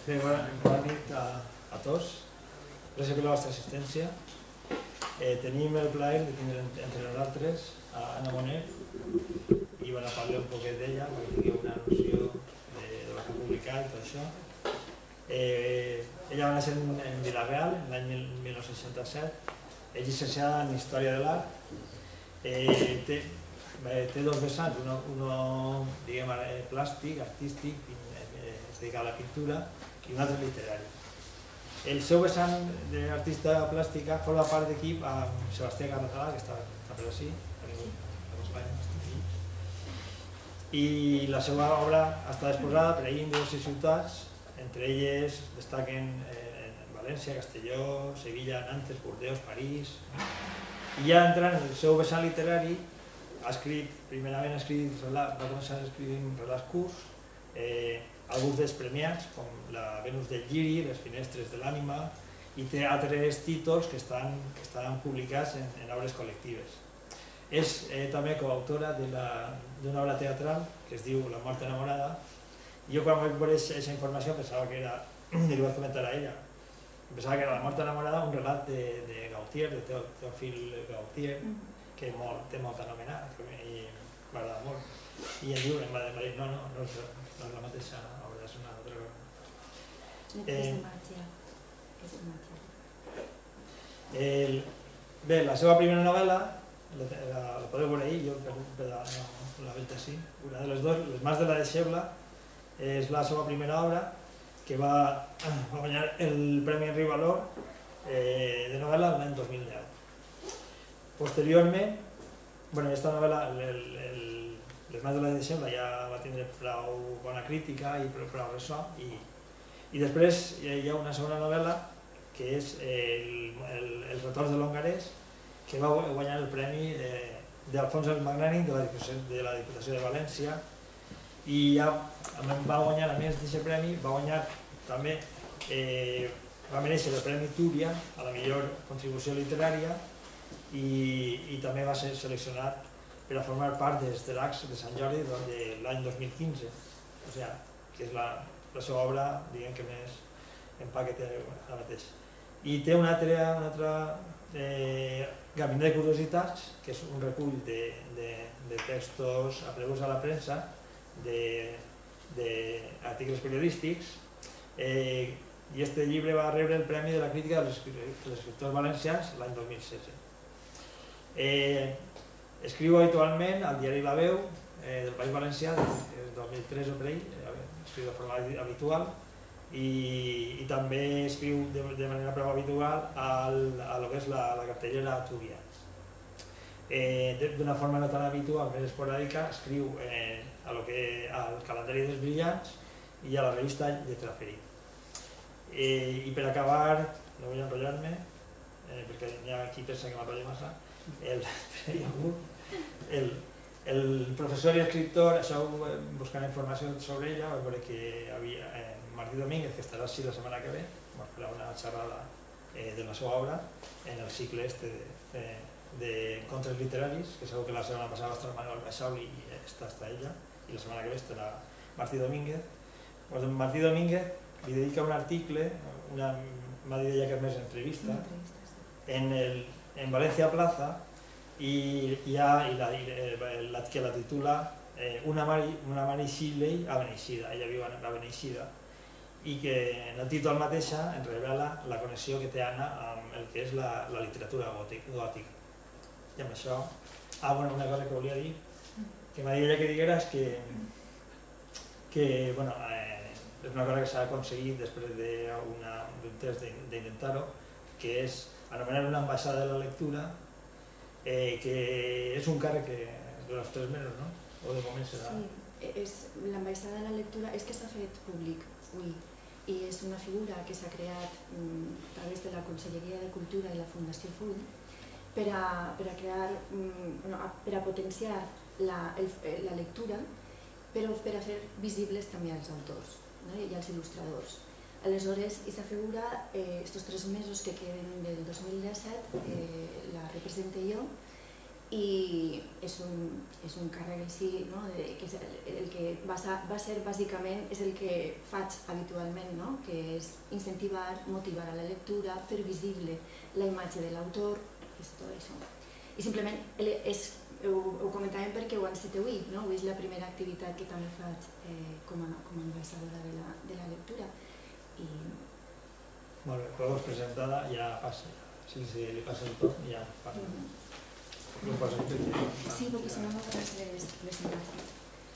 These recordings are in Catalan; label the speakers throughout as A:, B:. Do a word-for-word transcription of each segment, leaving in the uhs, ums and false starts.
A: Bé, bona nit a tots. Gràcies per la vostra assistència. Tenim el plaer de tindre entre nosaltres a Anna Monet i a parlar un poquet d'ella perquè tingueu una noció de lo que ha publicat i tot això. Ella va néixer en Vila-real l'any mil nou-cents seixanta-set. És llicenciada en Història de l'Art. Té dos vessants, un plàstic, artístic, es dedica a la pintura, i un altre literari. El seu vessant d'artista plàstica forma part d'equip amb Sebastià Carratalà, que està per ací, i la seva obra està exposada per ahir en diverses ciutats, entre elles destaquen València, Castelló, Sevilla, Nantes, Bordeus, París. I ja entrant en el seu vessant literari, ha escrit, primerament ha escrit, va començar escrivint relats curts, alguns dels premiats, com la Venus del Lliri, Les finestres de l'ànima, i té altres títols que estan publicats en obres col·lectives. És també coautora d'una obra teatral que es diu La mort enamorada. Jo quan vaig veure aquesta informació pensava que era, i li vaig comentar a ella, pensava que era La mort enamorada, un relat de Gautier, de Teòfil Gautier, que té molt anomenat i m'agrada molt. I em diu, em va dir, no, no, no és la mateixa obra, és una altra obra.
B: És de màgia, és de
A: màgia. Bé, la seva primera novel·la, la podeu veure ahir, jo la veig així, una de les dues, Les mans de la deixebla, és la seva primera obra, que va guanyar el Premi Henri Valor de novel·la l'any dos mil deu. Posteriorment, aquesta novel·la, Les mans de la deixebla, ja va tindre prou bona crítica i prou ressò, i després hi ha una segona novel·la, que és Els retorns de l'hongarès, que va guanyar el premi d'Alfons el Magnànim de la Diputació de València, i va guanyar, a més d'aquest premi, va guanyar també, va mereixer el Premi Túria a la millor contribució literària i també va ser seleccionat per a formar part dels Delacs de Sant Jordi de l'any dos mil quinze, o sigui, que és la seva obra, diguem que més empaque té ara mateix. I té un altre Gabinet de Curiositats, que és un recull de textos apareguts a la premsa, d'articles periodístics, i aquest llibre va rebre el Premi de la Crítica dels Escriptors Valencians l'any dos mil setze. Escriu habitualment al diari La Veu del País Valencià, del dos mil tres o per ahí, escriu de forma habitual, i també escriu de manera prou habitual a lo que és la cartellera Túria. D'una forma no tan habitual, més esporàdica, escriu al Calendari dels Brillants i a la revista Lletra Ferit. I per acabar, no vull enrotllar-me, perquè hi ha qui pensa que m'enrotllo massa, el professor i escriptor, això buscant informació sobre ella, vaig veure que Martí Domínguez, que estarà així la setmana que ve, va fer una xerrada de la seva obra en el cicle este de contes literaris, que segur que la setmana passada va estar Manuel Baixaul i està ella, i la setmana que ve estarà Martí Domínguez. Martí Domínguez li dedica un article, m'ha dit ella que és més entrevista, en València Plaza, i que la titula Una Mari Shirley a Beneixida, ella viu a Beneixida, i que en el títol mateixa ens revela la connexió que té Anna amb el que és la literatura gòtica. I amb això, ah, bueno, una cosa que volia dir, que m'ha dit ella que diguera és que, bueno, és una cosa que s'ha aconseguit després d'un test d'intentar-ho, que és anomenar una ambaixada de la lectura, que és un càrrec de els tres mesos, no? O de moment serà...
B: Sí, l'ambaixada de la lectura és que s'ha fet públic avui i és una figura que s'ha creat a través de la Conselleria de Cultura i la Fundació Full per a potenciar la lectura, però per a fer visibles també als autors i als il·lustradors. Aleshores, aquesta figura, aquests tres mesos que queden del dos mil disset, la represento jo i és un, és un càrrec així, no? de, que és el, el que va, va ser bàsicament és el que faig habitualment, no? Que és incentivar, motivar a la lectura, fer visible la imatge de l'autor, és tot això. I simplement és, ho, ho comentàvem perquè ho enceté avui, no? Avui és la primera activitat que també faig eh, com, a, com a ambaixadora de la, de la lectura. I...
A: Molt bé, però presentada ja passa, si sí, li passa el torn ja passa. Mm -hmm.
B: Sí, perquè si no no veuràs les, les imatges.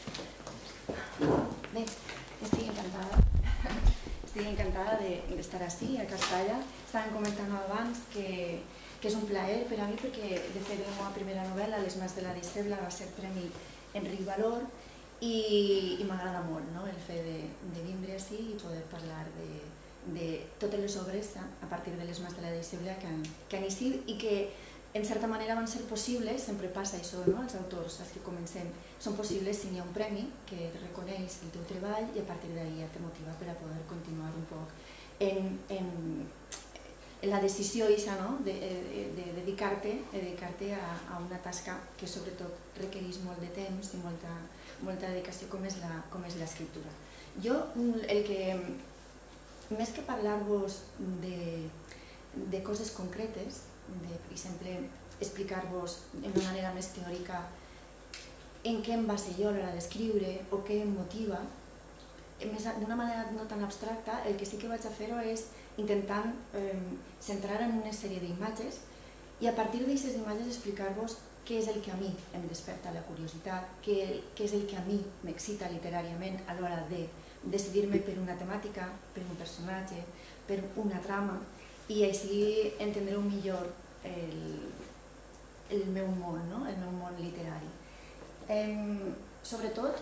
B: Bé, estic encantada. Estic encantada d'estar així, a Castalla. Estàvem comentant abans que, que és un plaer per a mi perquè, de fet, la meva primera novel·la, Les mans de la deixebla, va ser Premi Enric Valor i, i m'agrada molt, no? El fet de, de vindre així i poder parlar de, de totes les obres a partir de Les mans de la deixebla que han, que han eixit i que en certa manera van ser possibles, sempre passa això, no? Els autors, els que comencem, són possibles si hi ha un premi que reconeix el teu treball i a partir d'ahir ja te motiva per a poder continuar un poc en, en, en la decisió eixa, no? de, de, de dedicar-te dedicar-te a, a una tasca que sobretot requereix molt de temps i molta, molta dedicació com és la, com és l'escriptura. Jo, el que, més que parlar-vos de, de coses concretes, de, per exemple, explicar-vos d'una manera més teòrica en què em base jo a l'hora d'escriure o què em motiva, d'una manera no tan abstracta, el que sí que vaig a fer-ho és intentant eh, centrar en una sèrie d'imatges i a partir d'aquestes imatges explicar-vos què és el que a mi em desperta la curiositat, què, què és el que a mi m'excita literàriament a l'hora de decidir-me per una temàtica, per un personatge, per una trama, i així entendreu millor el, el meu món, no? El meu món literari. Eh, sobretot,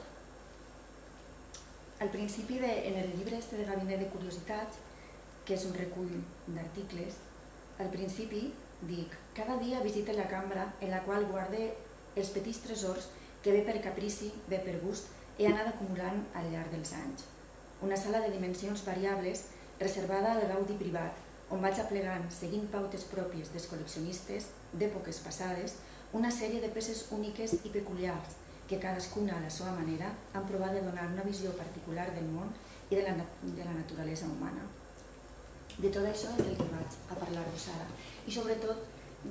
B: al principi, de, en el llibre este de Gabinet de Curiositats, que és un recull d'articles, al principi dic: cada dia visite la cambra en la qual guarde els petits tresors que bé per caprici, bé per gust, he anat acumulant al llarg dels anys. Una sala de dimensions variables reservada al gaudi privat, on vaig aplegant, seguint pautes pròpies dels col·leccionistes d'èpoques passades, una sèrie de peces úniques i peculiars que cadascuna a la seva manera han provat de donar una visió particular del món i de la, de la naturalesa humana. De tot això és del que vaig a parlar-vos ara. I sobretot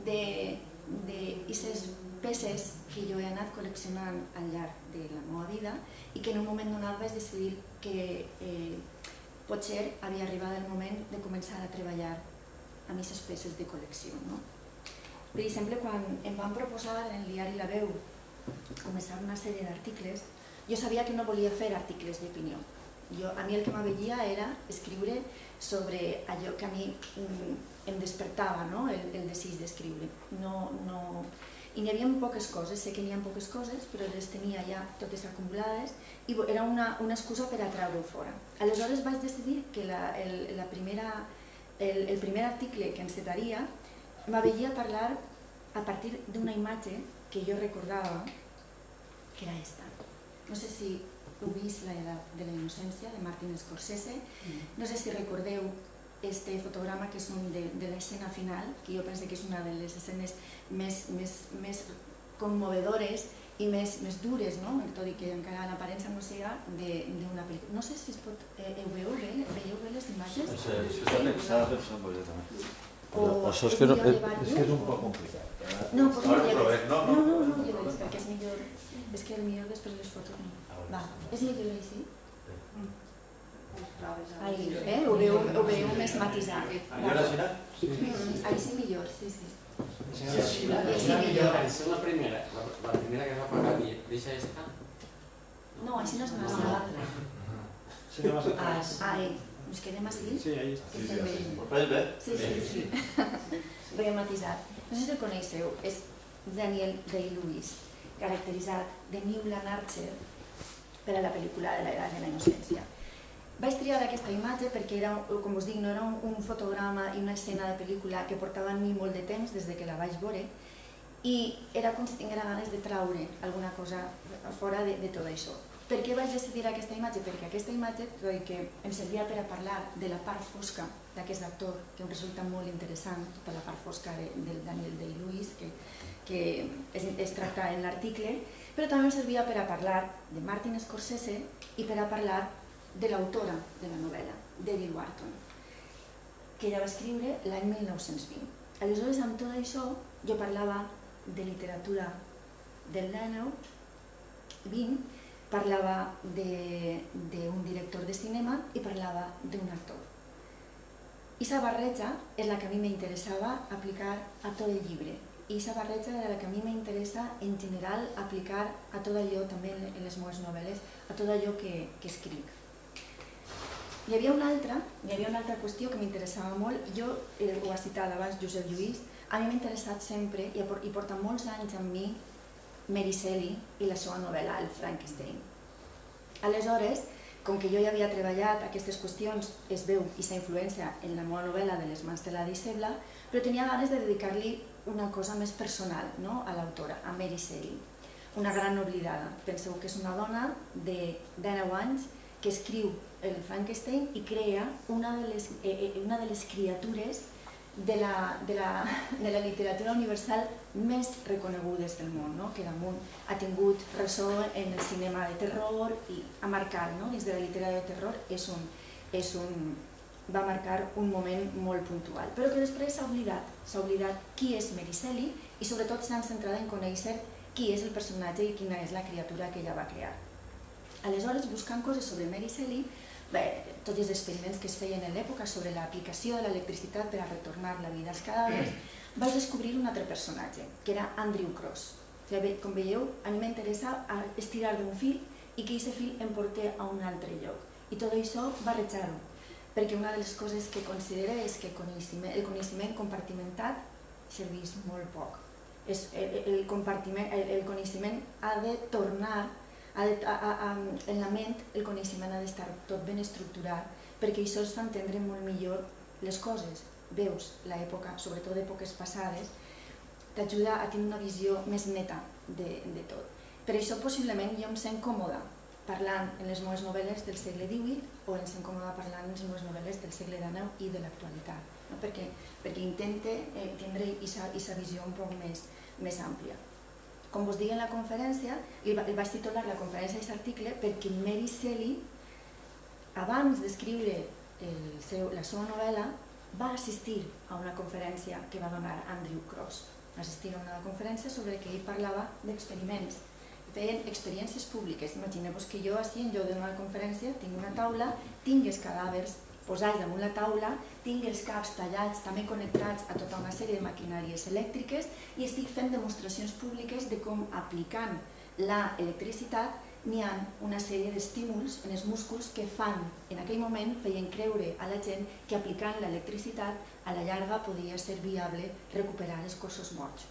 B: d'aquestes peces que jo he anat col·leccionant al llarg de la meva vida i que en un moment donat vaig decidir que eh, potser havia arribat el moment de començar a treballar amb aquestes peces de col·lecció. No? Per exemple, quan em van proposar en el diari La Veu començar una sèrie d'articles, jo sabia que no volia fer articles d'opinió. A mi el que m'aveia era escriure sobre allò que a mi em despertava, no? el, el desig d'escriure. No, no... I n'hi havia poques coses, sé que n'hi ha poques coses, però les tenia ja totes acumulades i era una, una excusa per a treure-ho fora. Aleshores vaig decidir que la, el, la primera, el, el primer article que encetaria m'aveia parlar a partir d'una imatge que jo recordava, que era esta. No sé si heu vist La edat de la innocència, de Martin Scorsese. No sé si recordeu este fotograma que és un de, de l'escena final, que jo penso que és una de les escenes més, més, més conmovedores i més, més dures, no? Tot i que encara l'aparença no siga d'una pel·lícula. No sé si es pot... Eh, ho veieu bé? Veieu bé les imatges?
C: Sí, s'ha de pensar molt bé també.
B: Això és que
C: és un poc complicat.
B: No, doncs no lleves. No, no, no lleves, perquè és millor... És que millor després les fotos no. Va, és millor així? Ahí, eh? Ho veieu més matisat.
C: Millor així?
B: Així millor, sí, sí.
D: Sí, la millor. És la primera, la primera que va pagar i deixa esta.
B: No, així no és massa.
A: Sí, no massa.
B: Ah, eh. Ens quedem així?
A: Sí, ahí està.
C: Ho fas bé?
B: Sí, sí, sí. Ben matisat. No sé si el coneixeu, és Daniel Day-Lewis, caracteritzat de Newland Archer per a la pel·lícula de l'edat de la innocència. Vaig triar aquesta imatge perquè era, com us dic, no era un fotograma i una escena de pel·lícula que portava en mi molt de temps des que la vaig veure i era com si tinguera ganes de traure alguna cosa fora de, de tot això. Per què vaig decidir aquesta imatge? Perquè aquesta imatge que em servia per a parlar de la part fosca d'aquest actor, que em resulta molt interessant, tota la part fosca de, del Daniel Day-Lewis, que, que es, es tracta en l'article, però també em servia per a parlar de Martin Scorsese i per a parlar de l'autora de la novel·la, d'Edith Wharton, que ella va escriure l'any mil nou-cents vint. Aleshores, amb tot això, jo parlava de literatura del dènou vint, parlava d'un director de cinema i parlava d'un actor. I aquesta barreja és la que a mi m'interessava aplicar a tot el llibre. I aquesta barreja és la que a mi m'interessa en general aplicar a tot allò, també en les meves novel·les, a tot allò que, que escric. Hi havia una altra, hi havia una altra qüestió que m'interessava molt. Jo, ho ha citat abans Josep Lluís, a mi m'ha interessat sempre, i porta molts anys amb mi, Mary Shelley i la seva novel·la, el Frankenstein. Aleshores, com que jo ja havia treballat aquestes qüestions, es veu aquesta influència en la meva novel·la de les mans de la Deixebla, però tenia ganes de dedicar-li una cosa més personal a l'autora, a Mary Shelley, una gran oblidada. Penseu que és una dona de dènou anys que escriu el Frankenstein i crea una de les, eh, una de les criatures de la, de, la, de la literatura universal més reconegudes del món, no? Que damunt ha tingut ressò en el cinema de terror i ha marcat, no? Dins de la literatura de terror és un, és un, va marcar un moment molt puntual, però que després s'ha oblidat, s'ha oblidat qui és Mary Shelley i sobretot s'han centrat en conèixer qui és el personatge i quina és la criatura que ella va crear. Aleshores, buscant coses sobre Mary Shelley, bé, tots els experiments que es feien en l'època sobre l'aplicació de l'electricitat per a retornar la vida als cadàvers, vaig descobrir un altre personatge, que era Andrew Cross. Com veieu, a mi m'interessa estirar d'un fil i que aquest fil em porti a un altre lloc. I tot això barrejar-ho, perquè una de les coses que considero és que el coneixement compartimentat serveix molt poc. El coneixement ha de tornar en la ment, el coneixement ha d'estar tot ben estructurat perquè això es fa entendre molt millor les coses. Veus l'època, sobretot d'èpoques passades, t'ajuda a tenir una visió més neta de tot. Per això possiblement jo em sent còmoda parlant en les meves novel·les del segle divuit o em sent còmoda parlant en les meves novel·les del segle dinou i de l'actualitat, perquè intente tindre aquesta visió un poc més àmplia. Com vos dic en la conferència, li vaig titular la conferència d'aquest article perquè Mary Shelley, abans d'escriure la seva novel·la, va assistir a una conferència que va donar Andrew Cross. Va assistir a una conferència sobre què ell parlava d'experiments. Feien experiències públiques. Imagineu-vos que jo, així, en lloc de donar una conferència, tinc una taula, tinc els cadàvers posats damunt la taula, tinc els caps tallats, també connectats a tota una sèrie de maquinàries elèctriques i estic fent demostracions públiques de com, aplicant l'electricitat, n'hi ha una sèrie d'estímuls en els músculs que fan, en aquell moment, feien creure a la gent que aplicant l'electricitat a la llarga podia ser viable recuperar els cossos morts.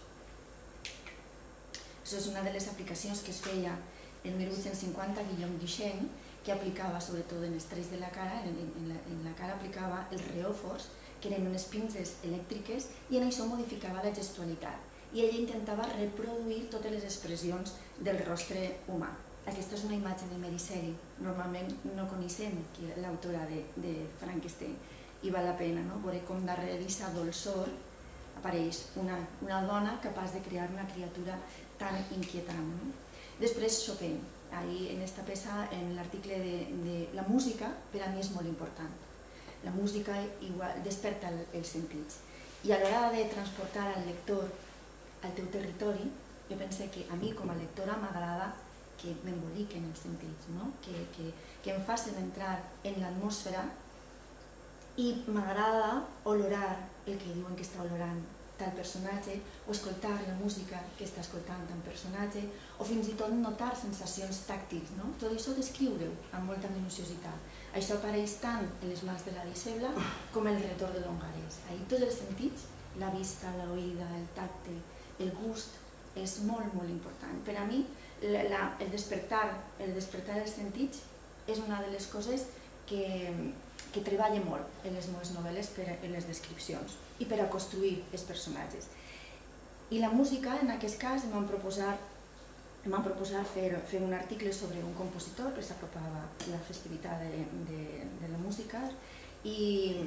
B: Això és una de les aplicacions que es feia en mil vuit-cents cinquanta Guillaume Duchenne, que aplicava, sobretot en els trets de la cara, en la cara aplicava els reòfors, que eren unes pinces elèctriques, i en això modificava la gestualitat. I ella intentava reproduir totes les expressions del rostre humà. Aquesta és una imatge de Mary Shelley. Normalment no coneixem l'autora de Frankenstein, i val la pena veure com darrere d'aquesta dolçor apareix una dona capaç de crear una criatura tan inquietant. Després Chopin. Ahí en esta peça, en l'article de la música, per a mi és molt important. La música desperta els sentits. I a l'hora de transportar al lector al teu territori, jo penso que a mi com a lectora m'agrada que m'emboliquen els sentits, que em facin entrar en l'atmosfera i m'agrada olorar el que diuen que està olorant tal personatge, o escoltar la música que està escoltant tal personatge, o fins i tot notar sensacions tàctils. Tot això descriure-ho amb molta minuciositat. Això apareix tant en les mans de la Deixebla com el retorn de l'hongarès. Ahí tots els sentits, la vista, l'oïda, el tacte, el gust, és molt, molt important. Per a mi, el despertar els sentits és una de les coses que treballa molt en les meves novel·les, en les descripcions i per a construir els personatges. I la música, en aquest cas, em van proposar em van proposar fer, fer un article sobre un compositor, que s'apropava la festivitat de, de, de la música, i,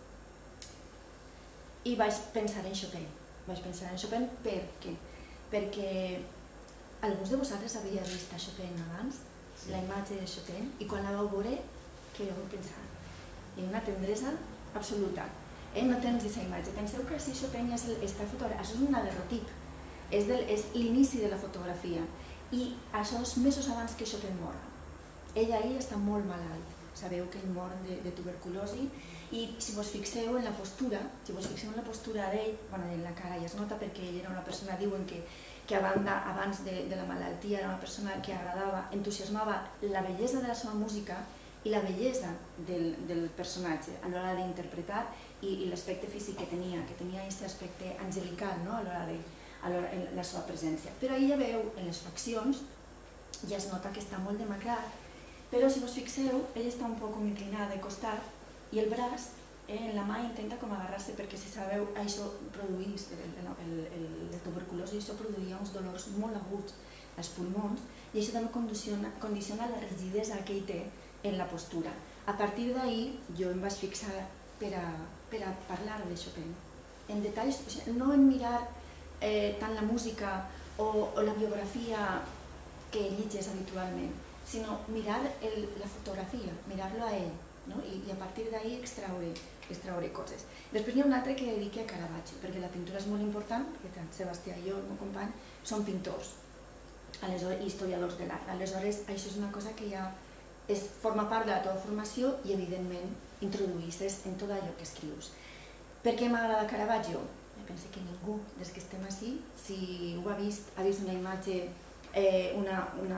B: i vaig pensar en Chopin. Vaig pensar en Chopin perquè, perquè alguns de vosaltres havia vist a Chopin abans, la imatge de Chopin, i quan la vau veure, què vau pensar? Hi ha una tendresa absoluta. Eh? No tens aquesta imatge. Penseu que si Chopin ja està fotografiat, això és un daguerrotip, és, del, és l'inici de la fotografia. I això és mesos abans que Chopin mor. Ell ahir està molt malalt, sabeu que ell mor de, de tuberculosi, i si vos fixeu en la postura, si vos fixeu en la postura d'ell, bueno, en la cara ja es nota perquè ell era una persona, diuen que, que a banda, abans de, de la malaltia era una persona que agradava, entusiasmava la bellesa de la seva música i la bellesa del, del personatge a l'hora d'interpretar i, i l'aspecte físic que tenia, que tenia aquest aspecte angelical, no? A l'hora de a la seva presència. Però ahir ja veu, en les faccions, ja es nota que està molt demacrat, però si vos fixeu, ell està un poc inclinat de costat i el braç, eh, en la mà intenta com agarrar-se perquè si sabeu, això produís, el, el, el, el tuberculosi, això produïa uns dolors molt aguts als pulmons i això també condiciona, condiciona la rigidesa que ell té en la postura. A partir d'ahir jo em vaig fixar per a, per a parlar de Chopin, en detalls, no en mirar Eh, tant la música o, o la biografia que llitges habitualment, sinó mirar el, la fotografia, mirar-lo a ell, no? I, i a partir d'ahir extraure, extraure coses. Després hi ha un altre que dediqui a Caravaggio, perquè la pintura és molt important, perquè tant Sebastià i jo, el meu company, som pintors, aleshores, historiadors de l'art. Aleshores, això és una cosa que ja és, forma part de la teva formació i, evidentment, introduïsses en tot allò que escrius. Per què m'agrada Caravaggio? Penso que ningú, des que estem així, si ho ha vist, ha vist una imatge, eh, una, una,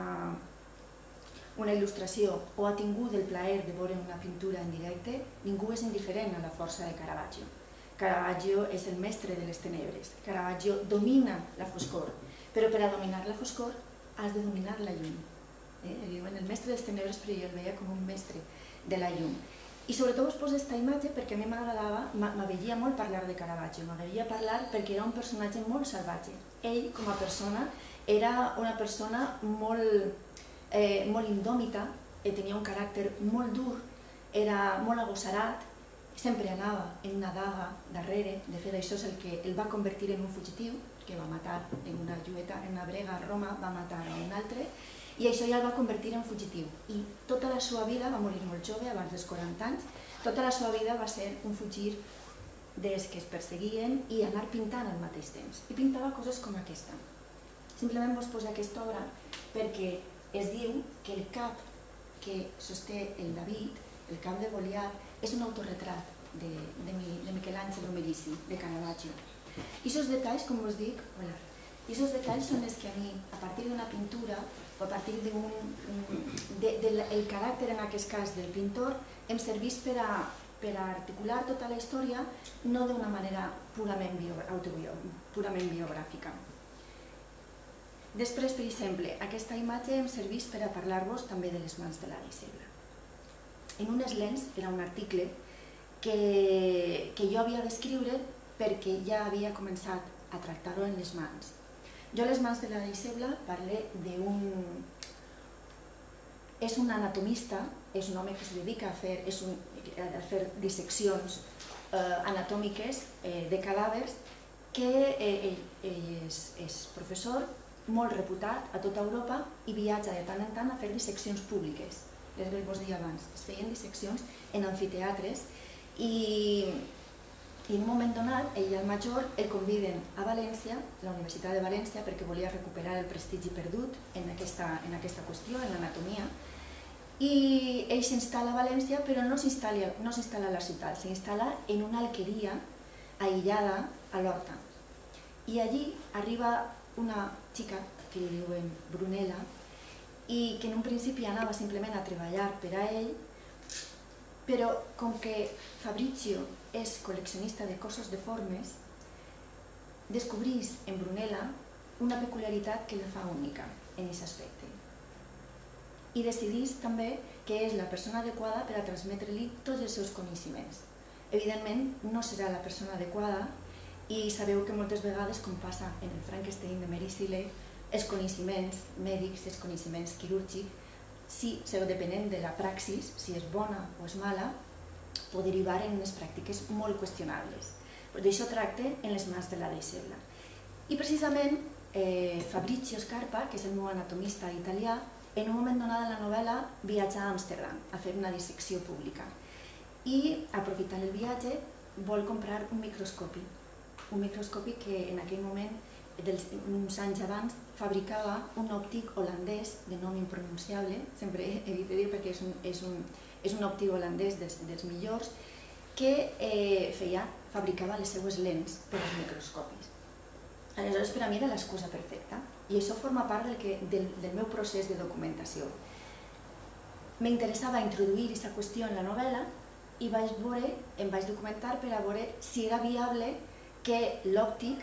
B: una il·lustració o ha tingut el plaer de veure una pintura en directe, ningú és indiferent a la força de Caravaggio. Caravaggio és el mestre de les tenebres. Caravaggio domina la foscor, però per a dominar la foscor has de dominar la llum. Eh? Diuen el mestre de les tenebres, però jo el veia com un mestre de la llum. I sobretot us poso aquesta imatge perquè a mi m'agradava, m'aveia molt parlar de Caravaggio, m'aveia parlar perquè era un personatge molt salvatge. Ell, com a persona, era una persona molt, eh, molt indòmita, tenia un caràcter molt dur, era molt agossarat, sempre anava en una daga darrere, de fet això és el que el va convertir en un fugitiu, que va matar en una lluita, en una brega a Roma, va matar a un altre, i això ja el va convertir en fugitiu. I tota la seva vida, va morir molt jove, abans dels quaranta anys, tota la seva vida va ser un fugir des que es perseguien i anar pintant al mateix temps. I pintava coses com aquesta. Simplement vos poso aquesta obra perquè es diu que el cap que sosté el David, el cap de Goliat, és un autorretrat de, de, de Michelangelo Merisi, de Caravaggio. I aquests detalls, com us dic, hola, i aquests detalls són els que a mi, a partir d'una pintura, o a partir del de, de, de caràcter, en aquest cas, del pintor, em serveix per a, per a articular tota la història, no d'una manera purament, bio, purament biogràfica. Després, per exemple, aquesta imatge em serveix per a parlar-vos també de les mans de la Deixebla. En unes lents era un article que, que jo havia d'escriure perquè ja havia començat a tractar-ho en les mans. Jo a les mans de la Deixebla parlé d'un... És un anatomista, és un home que es dedica a fer, és un, a fer disseccions eh, anatòmiques eh, de cadàvers, que eh, ell, ell és, és professor molt reputat a tota Europa i viatja de tant en tant a fer disseccions públiques. Les que vos deia abans, es feien disseccions en amfiteatres i... I en un moment donat, ell i el major el conviden a València, la Universitat de València, perquè volia recuperar el prestigi perdut en aquesta, en aquesta qüestió, en l'anatomia, i ell s'instal·la a València, però no s'instal·la no s'instal·la a la ciutat, s'instal·la en una alqueria aïllada a l'Horta. I allí arriba una xica, que li diuen Brunella, i que en un principi anava simplement a treballar per a ell, però com que Fabrizio és col·leccionista de cossos deformes, descobrís en Brunella una peculiaritat que la fa única en aquest aspecte. I decidís també que és la persona adequada per a transmetre-li tots els seus coneixements. Evidentment, no serà la persona adequada I sabeu que moltes vegades, com passa en el Frankenstein de Mary Shelley, els coneixements mèdics, els coneixements quirúrgics, si, depenent de la praxis, si és bona o és mala, pot derivar en unes pràctiques molt qüestionables. D'això tracta en Les mans de la deixebla. I precisament Fabrizio Scarpa, que és el meu anatomista italià, en un moment donat de la novel·la viatja a Amsterdam a fer una dissecció pública i, aprofitant el viatge, vol comprar un microscopi. Un microscopi que en aquell moment, uns anys abans, fabricava un òptic holandès de nom impronunciable, sempre evito dir perquè és un òptic holandès dels millors, que fabricava les seues lents per als microscopis. Aleshores, per a mi era l'excusa perfecta i això forma part del meu procés de documentació. M'interessava introduir aquesta qüestió en la novel·la i em vaig documentar per a veure si era viable que l'òptic,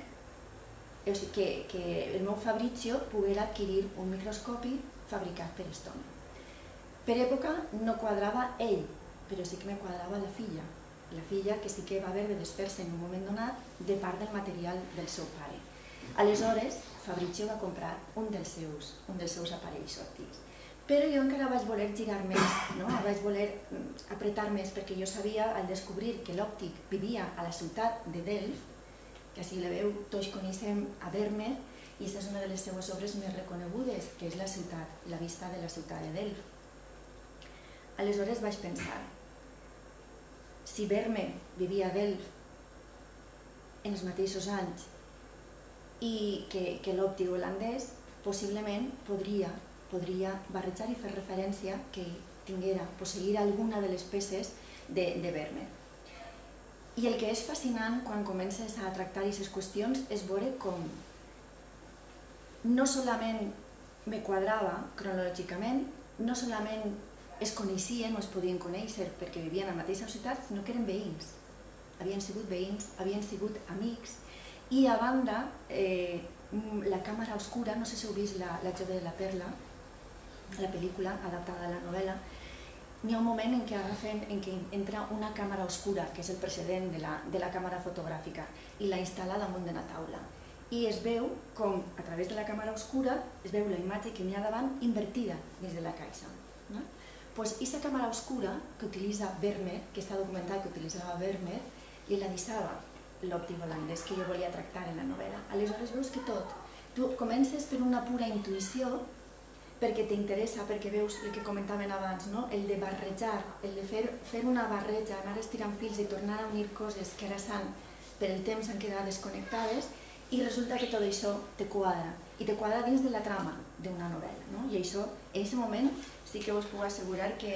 B: que el meu Fabrizio poguera adquirir un microscopi fabricat per Stone. Per època no quadrava ell, però sí que me quadrava la filla. La filla que sí que va haver de desfer-se en un moment donat de part del material del seu pare. Aleshores, Fabrizio va comprar un dels seus aparells òptics. Però jo encara vaig voler girar més, vaig voler apretar més, perquè jo sabia, al descobrir que l'òptic vivia a la ciutat de Delft, que si la veu tots coneixem a Vermeer, i aquesta és una de les seues obres més reconegudes, que és la ciutat, la vista de la ciutat de Delft. Aleshores vaig pensar, si Vermeer vivia a Delft en els mateixos anys i que l'òptic holandès, possiblement podria barrejar i fer referència que tinguera, posseir alguna de les peces de Vermeer. I el que és fascinant quan comences a tractar aquestes qüestions és veure com no solament me quadrava cronològicament, no solament es coneixien o es podien conèixer perquè vivien a la mateixa ciutat, sinó que eren veïns. Havien sigut veïns, havien sigut amics. I a banda, la càmera oscura, no sé si heu vist La jove de la perla, la pel·lícula adaptada a la novel·la, n'hi ha un moment en què agafen, en què entra una càmera oscura, que és el precedent de la càmera fotogràfica, i la instal·la damunt d'una taula. I es veu com, a través de la càmera oscura, es veu la imatge que n'hi ha davant invertida dins de la caixa. Doncs aquesta càmera oscura que utilitza Vermeer, que està documentat que utilitzava Vermeer, li la deixava l'òptic holandès que jo volia tractar en la novel·la. Aleshores veus que tot, tu comences per una pura intuïció, perquè t'interessa, perquè veus el que comentaven abans, el de barrejar, el de fer una barreja, anar estirant fils i tornar a unir coses que ara s'han, per el temps, han quedat desconnectades, i resulta que tot això te quadra, i te quadra dins de la trama d'una novel·la. I això, en aquest moment, sí que us puc assegurar que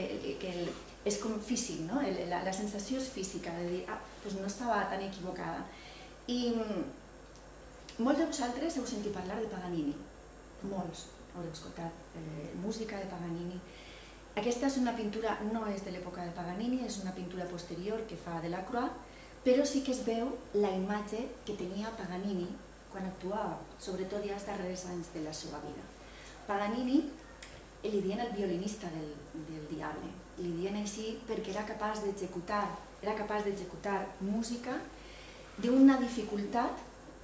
B: és com físic, la sensació és física, de dir, ah, doncs no estava tan equivocada. I molts de vosaltres heu sentit parlar de Paganini, molts haureu escoltat música de Paganini. Aquesta és una pintura, no és de l'època de Paganini, és una pintura posterior que fa Delacroix, però sí que es veu la imatge que tenia Paganini quan actuava, sobretot ja els darrers anys de la seva vida. Paganini li diuen el violinista del diable, li diuen així perquè era capaç d'executar era capaç d'executar música d'una dificultat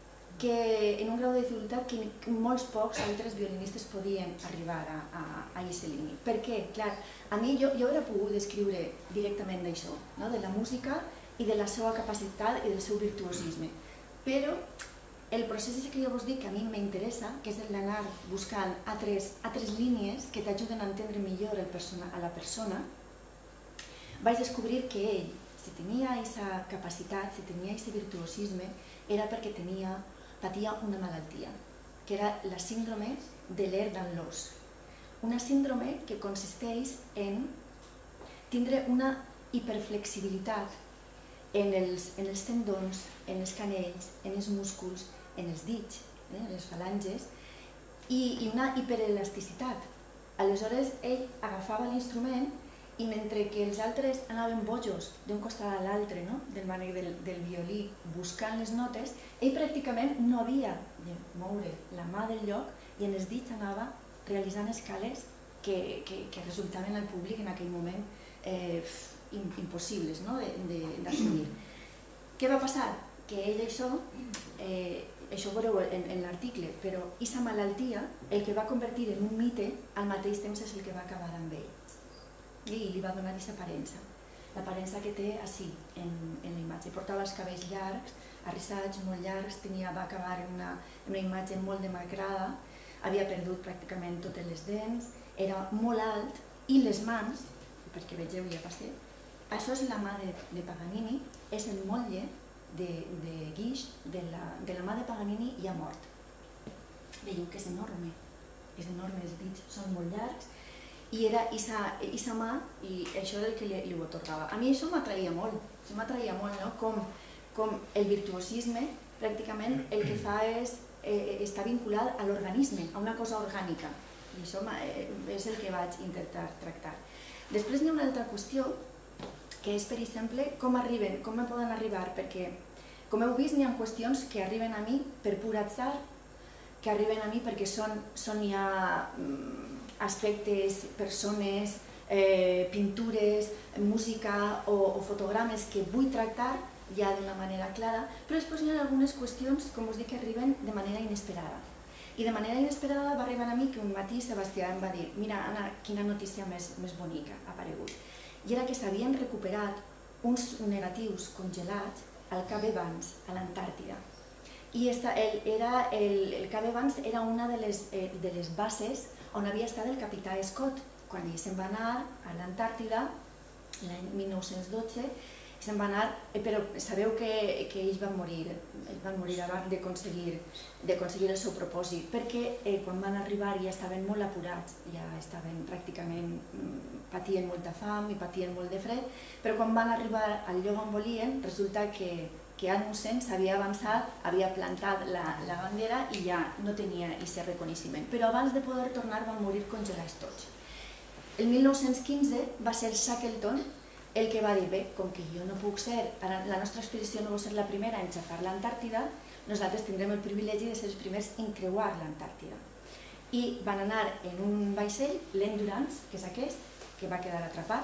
B: que, en un grau de dificultat que molts pocs altres violinistes podien arribar a aquest límit. Per què? Clar, a mi jo hauria pogut escriure directament d'això, de la música i de la seva capacitat i del seu virtuosisme, però el procés que jo vos dic que a mi m'interessa, que és l'anar buscant altres línies que t'ajuden a entendre millor a la persona, vaig descobrir que ell, si tenia aquesta capacitat, si tenia aquest virtuosisme, era perquè patia una malaltia, que era la síndrome de l'Ehlers-Danlos. Una síndrome que consisteix en tindre una hiperflexibilitat en els tendons, en els canells, en els músculs, en els dits, en les falanges, i una hiperelasticitat. Aleshores, ell agafava l'instrument i mentre que els altres anaven bojos d'un costat a l'altre del mànec del violí buscant les notes, ell pràcticament no havia de moure la mà del lloc i en els dits anava realitzant escales que resultaven al públic en aquell moment impossibles d'assumir. Què va passar? que ell això, eh, això ho veureu en, en l'article, però aquesta malaltia, el que va convertir en un mite, al mateix temps és el que va acabar amb ell. I li va donar aquesta aparença. L'aparença que té així, en, en la imatge. Portava els cabells llargs, arrissats, molt llargs, tenia, va acabar en una, en una imatge molt demacrada, havia perdut pràcticament totes les dents, era molt alt, i les mans, perquè vegeu ja passé, això és la mà de, de Paganini, és el motlle de, de guix de la, de la mà de Paganini ja mort. Veieu que és enorme, és enorme, els dits són molt llargs, i era aquesta mà, i això era el que li, li ho atorgava. A mi això m'atraïa molt, això m'atraïa molt, no? Com, com el virtuosisme pràcticament el que fa és eh, estar vinculat a l'organisme, a una cosa orgànica, i això és el que vaig intentar tractar. Després hi ha una altra qüestió, que és, per exemple, com arriben, com me poden arribar, perquè, com heu vist, hi ha qüestions que arriben a mi per pur atzar, que arriben a mi perquè són, són ja aspectes, persones, eh, pintures, música o, o fotogrames que vull tractar ja d'una manera clara, però després hi ha algunes qüestions, com us dic, que arriben de manera inesperada. I de manera inesperada va arribar a mi que un matí Sebastià em va dir: mira, Anna, quina notícia més, més bonica ha aparegut. I era que s'havien recuperat uns negatius congelats al Cap Evans, a l'Antàrtida. I esta, el, era el, el Cap Evans era una de les, eh, de les bases on havia estat el capità Scott, quan ell se'n va anar a l'Antàrtida l'any mil nou-cents dotze, se'n va anar, però sabeu que, que ells van morir, ells van morir abans d'aconseguir el seu propòsit, perquè eh, quan van arribar ja estaven molt apurats, ja estaven pràcticament, patien molta fam i patien molt de fred, però quan van arribar al lloc on volien, resulta que que Asmussen s'havia avançat, havia plantat la, la bandera i ja no tenia aquest reconeixement. Però abans de poder tornar van morir congelats tots. El mil nou-cents quinze va ser Shackleton el que va dir: bé, com que jo no puc ser, la nostra expedició no va ser la primera en xafar l'Antàrtida, nosaltres tindrem el privilegi de ser els primers en creuar l'Antàrtida. I van anar en un vaixell, l'Endurance, que és aquest, que va quedar atrapat.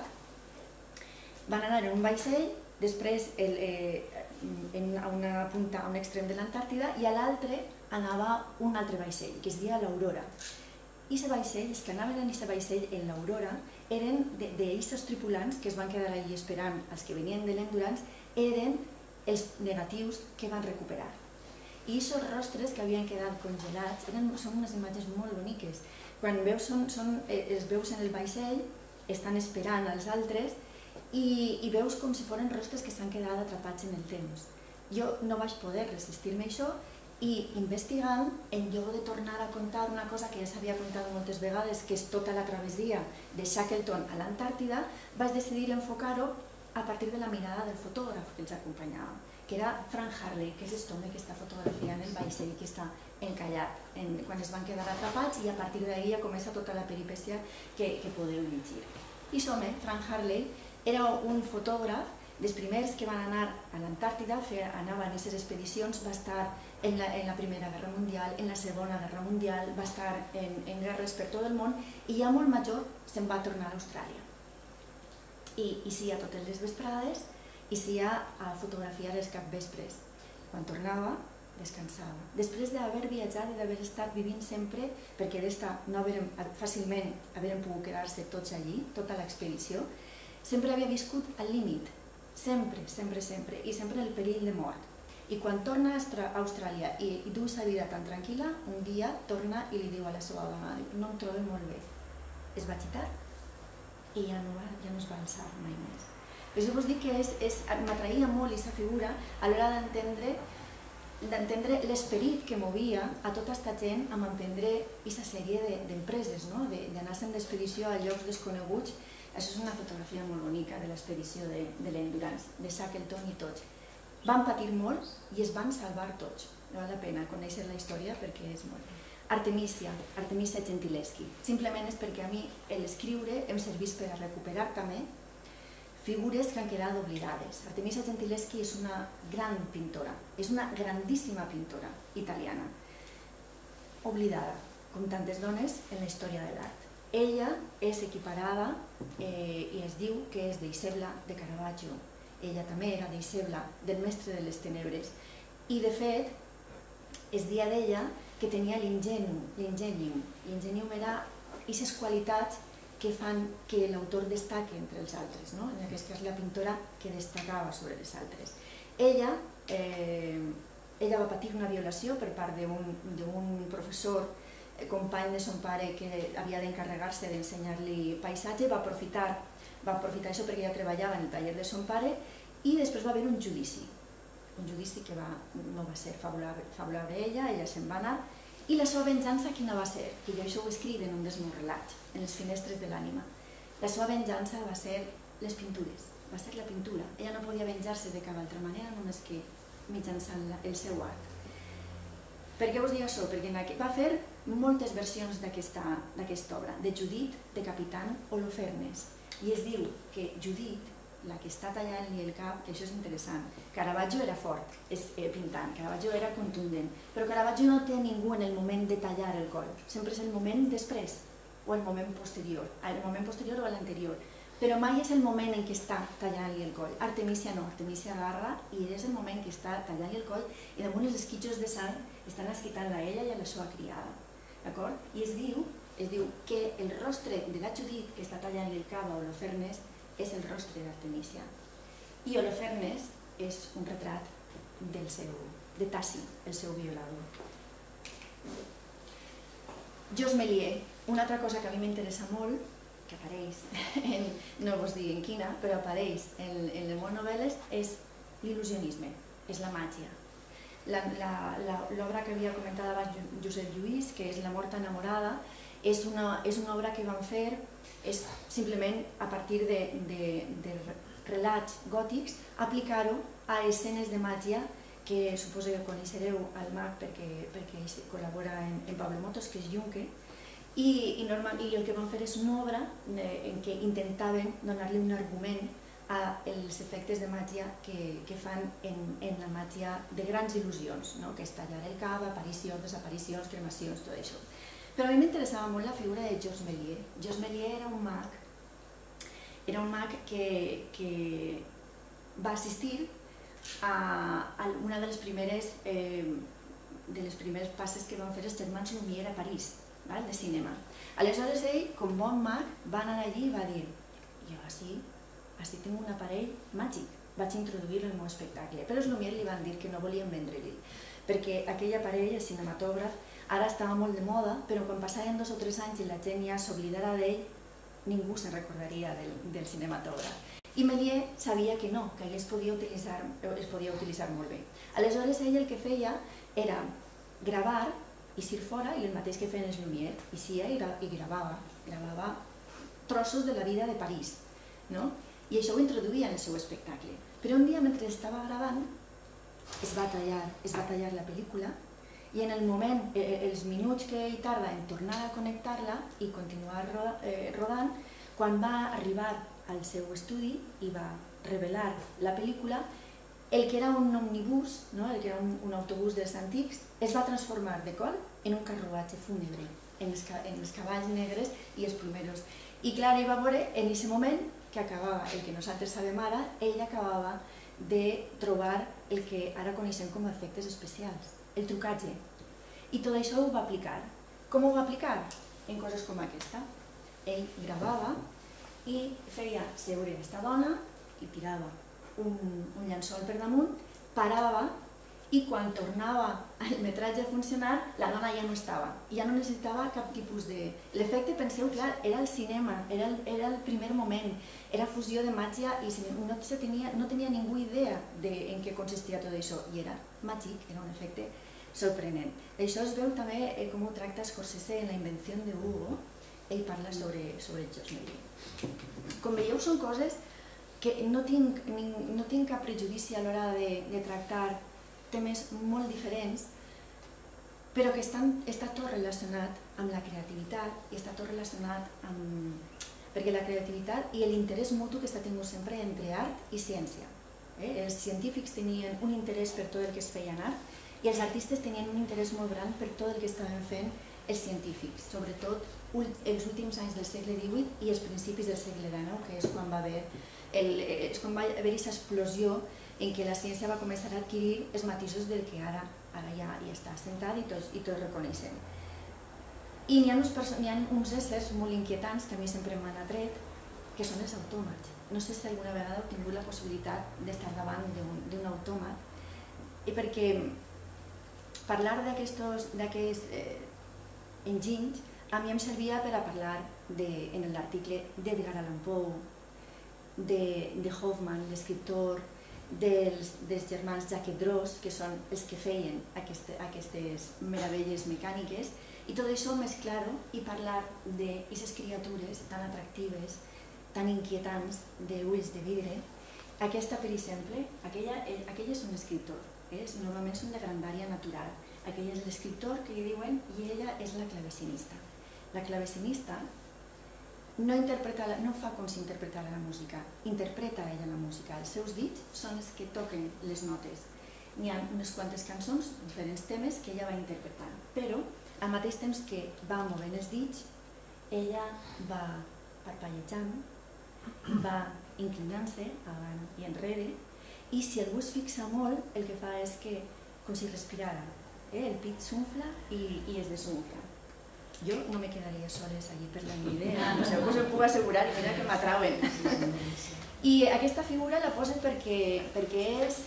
B: Van anar en un vaixell, després el, eh, en una punta, a un extrem de l'Antàrtida, i a l'altre anava un altre vaixell, que es deia l'Aurora. I aquest vaixell, els que anaven en aquest vaixell en l'Aurora, eren d'aquests tripulants que es van quedar allí esperant, els que venien de l'Endurance, eren els negatius que van recuperar. I aquests rostres que havien quedat congelats són unes imatges molt boniques. Quan veus, són, són, els veus en el vaixell, estan esperant als altres, I, i veus com si foren rostres que s'han quedat atrapats en el temps. Jo no vaig poder resistir-me a això i investigant, en lloc de tornar a contar una cosa que ja s'havia contat moltes vegades, que és tota la travessia de Shackleton a l'Antàrtida, vaig decidir enfocar-ho a partir de la mirada del fotògraf que els acompanyava, que era Frank Harley, que és aquest home que està fotografiant el vaixell, que està encallat quan es van quedar atrapats, i a partir d'ahir ja comença tota la peripècia que, que podeu llegir. I aquest home, Frank Harley, era un fotògraf dels primers que van anar a l'Antàrtida, anava en aquestes expedicions, va estar en la, en la Primera Guerra Mundial, en la Segona Guerra Mundial, va estar en, en guerres per tot el món, i ja molt major se'n va tornar a Austràlia. I, i sí a totes les vesprades, i sí a, a fotografiar els capvespres. Quan tornava, descansava. Després d'haver viatjat i d'haver estat vivint sempre, perquè d'esta no haverem, fàcilment haverem pogut quedar-se tots allí, tota l'expedició, sempre havia viscut al límit, sempre, sempre, sempre, i sempre el perill de mort. I quan torna a Austràlia i, i du aquesta vida tan tranquil·la, un dia torna i li diu a la seva dona: no em trobo molt bé. Es va xitar i ja no, va, ja no es va alçar mai més. Per això vos dic que és, és, m'atraïa molt aquesta figura a l'hora d'entendre d'entendre l'esperit que movia a tota aquesta gent a emprendre aquesta sèrie d'empreses, no? D'anar-se'n d'expedició a llocs desconeguts. Això és una fotografia molt bonica de l'expedició de, de l'Endurance, de Shackleton i tots. Van patir molt i es van salvar tots. Val la pena conèixer la història perquè és molt... Artemisia, Artemisia Gentileschi. Simplement és perquè a mi l'escriure em serveix per a recuperar també figures que han quedat oblidades. Artemisia Gentileschi és una gran pintora, és una grandíssima pintora italiana, oblidada, com tantes dones en la història de l'art. Ella és equiparada eh, i es diu que és deixebla de Caravaggio. Ella també era deixebla del mestre de les tenebres. I de fet, es dia d'ella que tenia l'ingenium. L'ingenium era aquestes qualitats que fan que l'autor destaqui entre els altres, en aquest cas la pintora que destacava sobre les altres. Ella ella va patir una violació per part d'un professor, company de son pare, que havia d'encarregar-se d'ensenyar-li paisatge, va aprofitar va aprofitar això perquè ella treballava en el taller de son pare, i després va haver un judici, un judici que no va ser favorable a ella, ella se'n va anar. I la seva venjança quina va ser? Que jo això ho escric en un dels meus relats, en les finestres de l'ànima. La seva venjança va ser les pintures, va ser la pintura. Ella no podia venjar-se de cap altra manera, només que mitjançant el seu art. Per què us dic això? Perquè va fer moltes versions d'aquesta obra, de Judit, de Capitán Holofernes. I es diu que Judit, la que està tallant-li el cap, que això és interessant, Caravaggio era fort pintant, Caravaggio era contundent, però Caravaggio no té ningú en el moment de tallar el coll, sempre és el moment després o el moment posterior, el moment posterior o l'anterior, però mai és el moment en què està tallant-li el coll. Artemisia no, Artemisia agarra i és el moment que està tallant-li el coll i damunt els esquitxos de sang estan esquitant-la a ella i a la seva criada, d'acord? I es diu que el rostre de la Judit que està tallant-li el cap a Holofernes és el rostre d'Artemisia. I Holofernes és un retrat de Tassi, el seu violador. Jos Méliès, una altra cosa que a mi m'interessa molt, que apareix, no vos dic en quina, però apareix en les meves novel·les, és l'il·lusionisme, és la màgia. L'obra que havia comentat abans Josep Lluís, que és La mort enamorada, és una obra que van fer simplement a partir de relats gòtics, aplicar-ho a escenes de màgia que suposo que coneixereu al mag perquè col·labora en Pablo Motos, que és Junque, i el que van fer és una obra en què intentaven donar-li un argument als efectes de màgia que fan en la màgia de grans il·lusions, que és tallar el cap, aparicions, desaparicions, cremacions, tot això. Però a mi m'interessava molt la figura de Jos Méliès. Jos Méliès era un mag, era un mag que va assistir a una de les primeres de les primeres passes que van fer els germans Lumière a París, de cinema. Aleshores ell, com bon mag, va anar allí i va dir: jo així, així tinc un aparell màgic, vaig introduir-lo al meu espectacle. Però els Lumière li van dir que no volien vendre-li, perquè aquell aparell, el cinematògraf, ara estava molt de moda, però quan passaven dos o tres anys i la gent ja s'oblidara d'ell, ningú se'n recordaria del cinematògraf. I Méliès sabia que no, que es podia utilitzar molt bé. Aleshores ell el que feia era gravar i eixir fora, i el mateix que feien els Lumière, eixia i gravava, gravava trossos de la vida de París. I això ho introduïa en el seu espectacle. Però un dia, mentre estava gravant, es va tallar la pel·lícula i en el moment, els minuts que ell tarda en tornar a connectar-la i continuar rodant, quan va arribar al seu estudi i va revelar la pel·lícula, el que era un omnibús, el que era un autobús dels antics, es va transformar de cop en un carruatge fúnebre, en els cavalls negres i els plumeros. I clar, ell va veure en aquest moment que acabava el que nosaltres sabem ara, ell acabava de trobar el que ara coneixem com a efectes especials, el trucatge. I tot això ho va aplicar. Com ho va aplicar? En coses com aquesta. Ell gravava i feia seure aquesta dona i tirava un llençol per damunt, parava i quan tornava el metratge a funcionar, la dona ja no estava. Ja no necessitava cap tipus de... L'efecte, penseu, clar, era el cinema, era el primer moment, era fusió de màgia i no tenia ningú idea en què consistia tot això. I era màgic, era un efecte sorprenent. Això es veu també com ho tracta Scorsese en La invenció de Hugo. Ell parla sobre Jos Méliès. Com veieu, són coses que no tinc cap prejudici a l'hora de tractar temes molt diferents, però que està tot relacionat amb la creativitat i està tot relacionat amb... perquè la creativitat i l'interès mutu que s'ha tingut sempre entre art i ciència. Els científics tenien un interès per tot el que es feia en art i els artistes tenien un interès molt gran per tot el que estaven fent els científics, sobretot els últims anys del segle divuit i els principis del segle dinou, que és quan va haver és quan va haver aquesta explosió en què la ciència va començar a adquirir els matisos del que ara ja està assentat i tots reconeixem. I n'hi ha uns éssers molt inquietants que a mi sempre m'han atret, que són els autòmats. No sé si alguna vegada heu tingut la possibilitat d'estar davant d'un autòmat, i perquè parlar d'aquests enginys a mi em servia per a parlar en l'article d'Edgar Allan Poe, de Hoffman, l'escriptor, dels germans Jacques-Droz, que són els que feien aquestes meravelles mecàniques, i tot això mesclar-ho i parlar d'aquestes criatures tan atractives, tan inquietants, d'ulls de vidre. Aquesta, per exemple, aquella és un escriptor, normalment són de grandària natural. Aquella és l'escriptor que li diuen i ella és la clavecinista. La clavecinista no fa com si interpretara la música, interpreta ella la música. Els seus dits són els que toquen les notes. N'hi ha unes quantes cançons, diferents temes, que ella va interpretant. Però, al mateix temps que va movent els dits, ella va parpallejant, va inclinant-se avant i enrere, i si algú es fixa molt, el que fa és que, com si respirara, el pit s'unfla i es desunfla. Jo no me quedaria soles allí per la meva idea, no sé, us ho puc assegurar, i mira que m'atrauen. I aquesta figura la posen perquè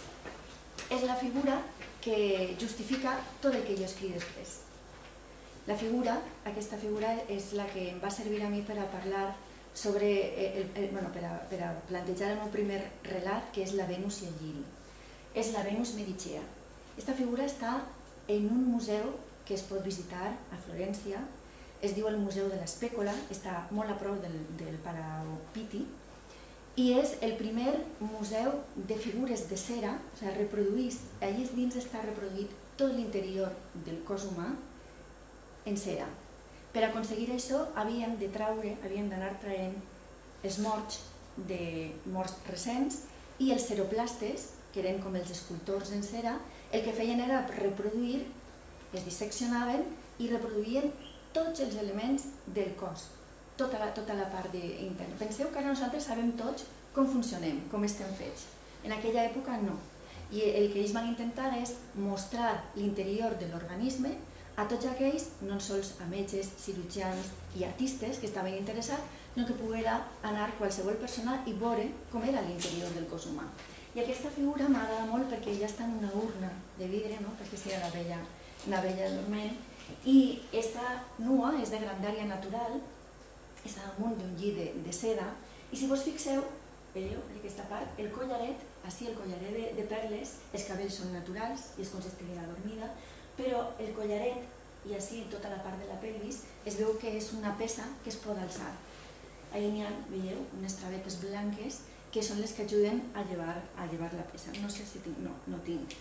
B: és la figura que justifica tot el que jo escric després. La figura, aquesta figura és la que em va servir a mi per a parlar sobre, per a plantejar el meu primer relat, que és la Venus i el lliri. És la Venus medicea. Aquesta figura està en un museu que es pot visitar a Florència, es diu el Museu de l'Espècola, està molt a prop del Palau Pitti, i és el primer museu de figures de cera, o sigui, reproduït, allà dins està reproduït tot l'interior del cos humà en cera. Per aconseguir això havíem de traure, havíem d'anar traient els morts de morts recents i els ceroplastes, que eren com els escultors en cera, el que feien era reproduir, es disseccionaven i reproduïen tots els elements del cos, tota la part interna. Penseu que ara nosaltres sabem tots com funcionem, com estem fets. En aquella època no. I el que ells van intentar és mostrar l'interior de l'organisme a tots aquells, no sols a metges, cirurgians i artistes que estaven interessats, sinó que poguera anar qualsevol persona i veure com era l'interior del cos humà. I aquesta figura m'agrada molt perquè ella està en una urna de vidre, perquè si era la vella dorment, i està nua, és de grandària natural, està damunt d'un llit de seda, i si vos fixeu, veieu aquesta part, el collaret, així el collaret de perles, els cabells són naturals i és com si estiguera dormida, però el collaret i així tota la part de la pelvis es veu que és una peça que es pot alçar. Allà n'hi ha, veieu, unes travetes blanques que són les que ajuden a llevar la peça. No sé si tinc, no, no tinc.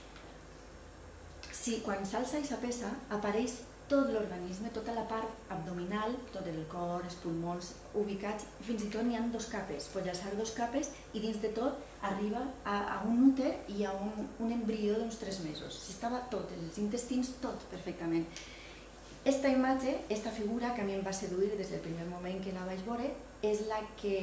B: Si quan s'alça aquesta peça apareix tot l'organisme, tota la part abdominal, tot el cor, els pulmons ubicats, fins i tot n'hi ha dos capes, pot llançar dos capes i dins de tot arriba a un úter i a un embrió d'uns tres mesos. Si estava tot, els intestins, tot perfectament. Aquesta imatge, aquesta figura que a mi em va seduir des del primer moment que la vaig veure, és la que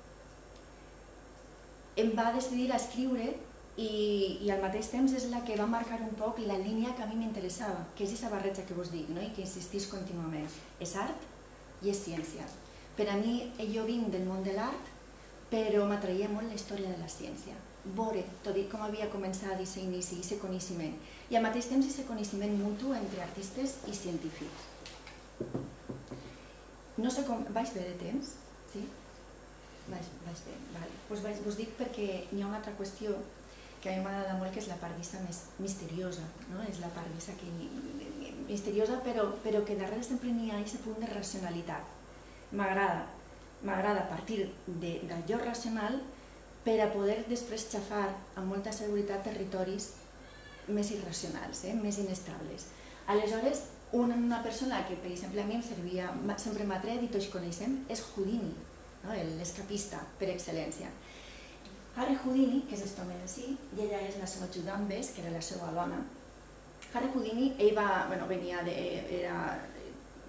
B: em va decidir a escriure i al mateix temps és la que va marcar un poc la línia que a mi m'interessava, que és aquesta barreja que vos dic i que insistís contínuament. És art i és ciència. Per a mi, jo vinc del món de l'art, però m'atraïa molt la història de la ciència. Veure, tot i com havia començat aquest inici, aquest coneixement, i al mateix temps aquest coneixement mutu entre artistes i científics. No sé com... Vaig bé de temps? Sí? Vaig bé, val. Doncs vos dic perquè hi ha una altra qüestió que a mi m'agrada molt, que és la part d'issa més misteriosa, és la part d'issa misteriosa, però que darrere sempre n'hi ha aquest punt de racionalitat. M'agrada, m'agrada partir d'allò racional per a poder després xafar amb molta seguretat territoris més irracionals, més inestables. Aleshores, una persona que, per exemple, a mi em servia, sempre m'ha tret i tots coneixem, és Houdini, l'escapista per excel·lència. Harry Houdini, que és aquest home d'ací, i ella és la seva ajudant Bess, que era la seva dona. Harry Houdini, ell va, bueno, venia de, era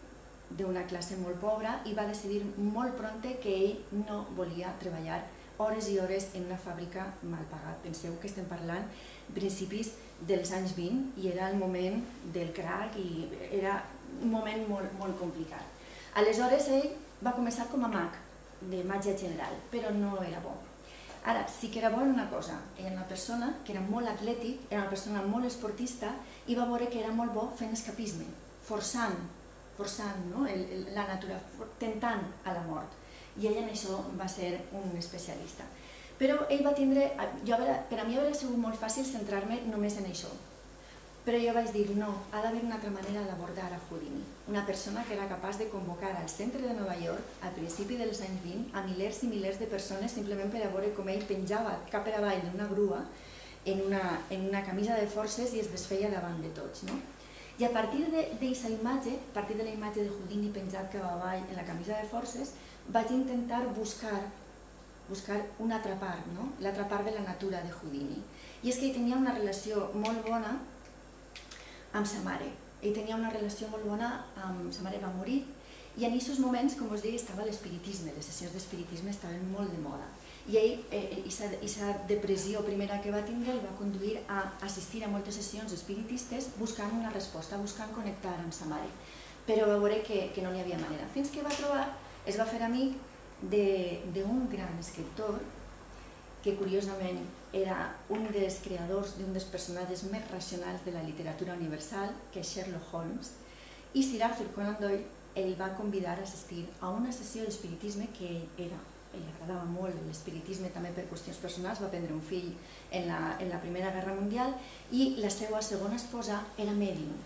B: d'una classe molt pobra i va decidir molt prompte que ell no volia treballar hores i hores en una fàbrica mal pagat. Penseu que estem parlant principis dels anys vint i era el moment del crack i era un moment molt, molt complicat. Aleshores ell va començar com a mag de màgia general, però no era bo. Ara, sí que era bo en una cosa, era una persona que era molt atlètic, era una persona molt esportista i va veure que era molt bo fent escapisme, forçant, forçant la natura, tentant a la mort. I ell en això va ser un especialista. Però ell va tindre, per a mi hauria sigut molt fàcil centrar-me només en això. Però jo vaig dir, no, ha d'haver una altra manera d'abordar a Houdini. Una persona que era capaç de convocar al centre de Nova York, al principi dels anys vint, a milers i milers de persones simplement per a veure com ell penjava cap per avall d'una grua en una camisa de forces i es desfeia davant de tots. I a partir d'aquesta imatge, a partir de la imatge de Houdini penjat cap avall en la camisa de forces, vaig intentar buscar buscar una altra part, l'altra part de la natura de Houdini. I és que ell tenia una relació molt bona amb sa mare. Ell tenia una relació molt bona amb sa mare, va morir, i en aquests moments, com us dic, estava l'espiritisme, les sessions d'espiritisme estaven molt de moda. I ell, aquesta depressió primera que va tindre, el va conduir a assistir a moltes sessions espiritistes buscant una resposta, buscant connectar amb sa mare. Però va veure que no n'hi havia manera. Fins que va trobar, es va fer amic d'un gran escriptor que curiosament era un dels creadors d'un dels personatges més racionals de la literatura universal, que és Sherlock Holmes, i Sir Arthur Conan Doyle el va convidar a assistir a una sessió d'espiritisme que era, li agradava molt l'espiritisme també per qüestions personals, va prendre un fill en la Primera Guerra Mundial i la seva segona esposa era mèdium.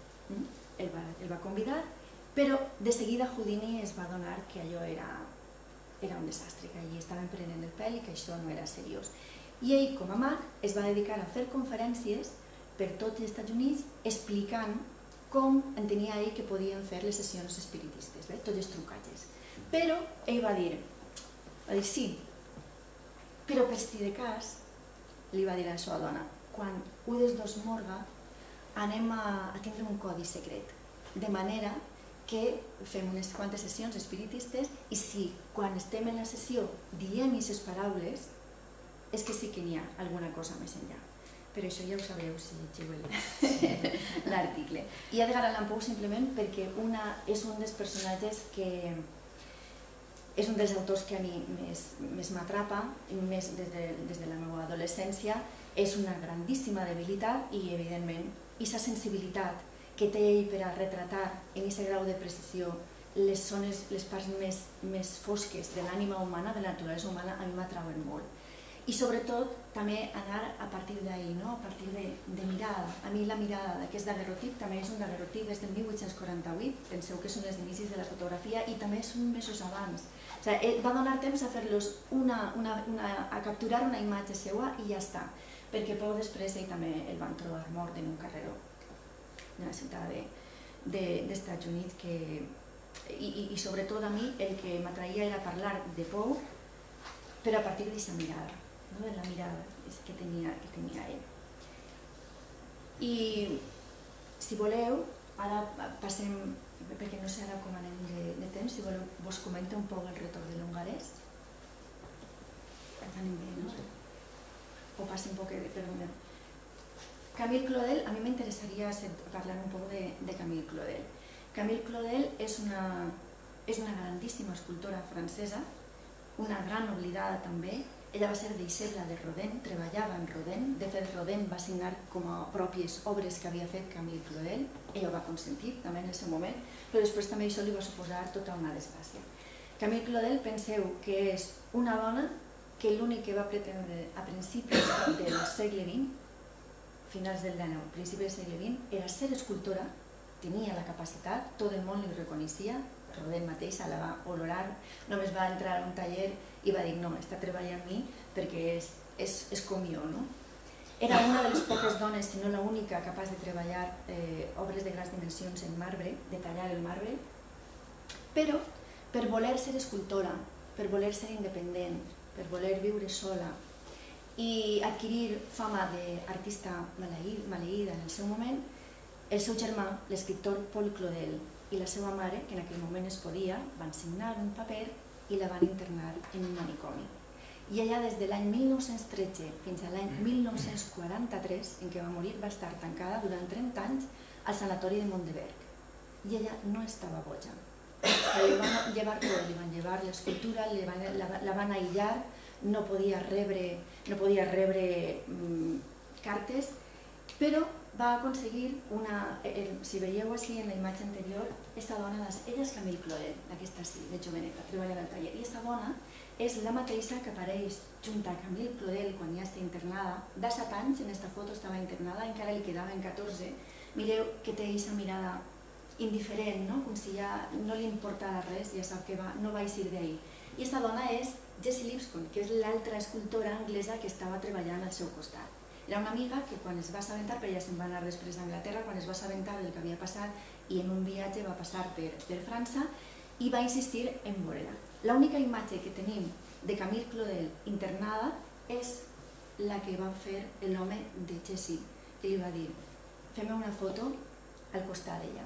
B: El va convidar, però de seguida Houdini es va adonar que allò era era un desastre, que allí estaven prenent el pèl i que això no era seriós. I ell, com a mag, es va dedicar a fer conferències per tots els Estats Units explicant com entenia ell que podien fer les sessions espiritistes, tots els trucatges. Però ell va dir, va dir sí, però per si de cas, li va dir a la seva dona, quan un dels dos morga, anem a tindre un codi secret, de manera que fem unes quantes sessions espiritistes i si quan estem en la sessió diem aquestes paraules és que sí que n'hi ha alguna cosa més enllà. Però això ja ho sabreu si llegiu l'article. I Edgar Allan Poe simplement perquè és un dels personatges que és un dels autors que a mi més m'atrapa, més des de la meva adolescència, és una grandíssima debilitat i evidentment aquesta sensibilitat que té ell per a retratar en aquest grau de precisió les zones, les parts més fosques de l'ànima humana, de la naturalesa humana, a mi m'atrauen molt. I sobretot també anar a partir d'ahir, a partir de mirada. A mi la mirada d'aquest daguerrotip també és un daguerrotip, és del mil vuit-cents quaranta-vuit, penseu que són els inicis de la fotografia i també són mesos abans. Va donar temps a fer-los a capturar una imatge seva i ja està, perquè poc després ell també el van trobar mort en un carreró de la ciutat dels Estats Units i sobretot a mi el que m'atraïa era parlar de Poe però a partir d'aquesta mirada, de la mirada que tenia ell. I si voleu, ara passem, perquè no sé ara com anem de temps, si voleu vos comento un poc el retorn de l'hongarès. Anem bé, no? O passi un poc per un... Camille Claudel, a mi m'interessaria parlar un poc de Camille Claudel. Camille Claudel és una grandíssima escultora francesa, una gran oblidada també. Ella va ser deixebla de Rodin, treballava en Rodin, de fet Rodin va signar com a pròpies obres que havia fet Camille Claudel, ella ho va consentir també en el seu moment, però després també això li va suposar tota una desgràcia. Camille Claudel, penseu que és una dona que l'únic que va pretendre a principis del segle vint, finals del dinou, principis del segle vint, era ser escultora, tenia la capacitat, tot el món li reconeixia, Rodin mateixa la va olorar, només va entrar a un taller i va dir no, està treballant amb mi perquè és com jo. Era una de les poques dones, si no l'única, capaç de treballar obres de grans dimensions en marbre, de tallar el marbre, però per voler ser escultora, per voler ser independent, per voler viure sola i adquirir fama d'artista maleïda en el seu moment, el seu germà, l'escriptor Paul Claudel, i la seva mare, que en aquell moment es podia, van signar un paper i la van internar en un manicomi. I ella, des de l'any mil nou-cents tretze fins a l'any mil nou-cents quaranta-tres, en què va morir, va estar tancada durant trenta anys al sanatori de Monteberg. I ella no estava boja. Li van llevar tot, li van llevar l'escultura, la van aïllar, no podia rebre, no podia rebre mm, cartes, però va aconseguir una... Eh, si veieu així en la imatge anterior, esta dona, ella és Camille Claudel, aquesta sí, de joveneta, treballa al taller, i esta dona és la mateixa que apareix junt a Camille Claudel quan ja està internada. De set anys, en esta foto estava internada, encara li quedaven catorze. Mireu que té aquesta mirada indiferent, no? Com si ja no li importava res, ja sap que va, no va eixir d'ahí. I aquesta dona és Jessie Lipscomb, que és l'altra escultora anglesa que estava treballant al seu costat. Era una amiga que quan es va assabentar, però ella se'n va anar després a Anglaterra, quan es va assabentar del que havia passat i en un viatge va passar per, per França i va insistir en veure-la. L'única imatge que tenim de Camille Claudel internada és la que va fer l'home de Jessie, que li va dir: fem una foto al costat d'ella.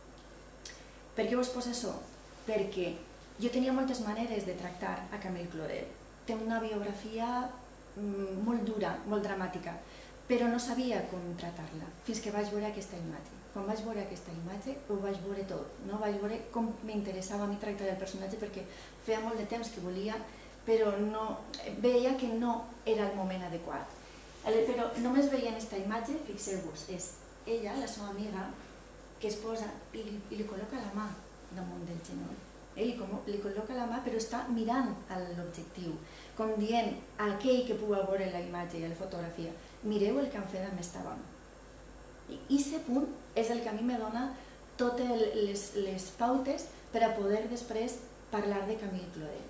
B: Per què vos poso això? Perquè jo tenia moltes maneres de tractar a Camille Claudel. Té una biografia molt dura, molt dramàtica, però no sabia com tractar-la fins que vaig veure aquesta imatge. Quan vaig veure aquesta imatge ho vaig veure tot, no? Vaig veure com m'interessava a mi tractar el personatge, perquè feia molt de temps que volia, però no, veia que no era el moment adequat. Però només veient aquesta imatge, fixeu-vos, és ella, la seva amiga, que es posa i li col·loca la mà damunt del genoll. Ell li col·loca la mà però està mirant l'objectiu, com dient a aquell que pugui veure la imatge i la fotografia: mireu el que han fet amb esta dona. I aquest punt és el que a mi me dona totes les pautes per a poder després parlar de Camille Claudel.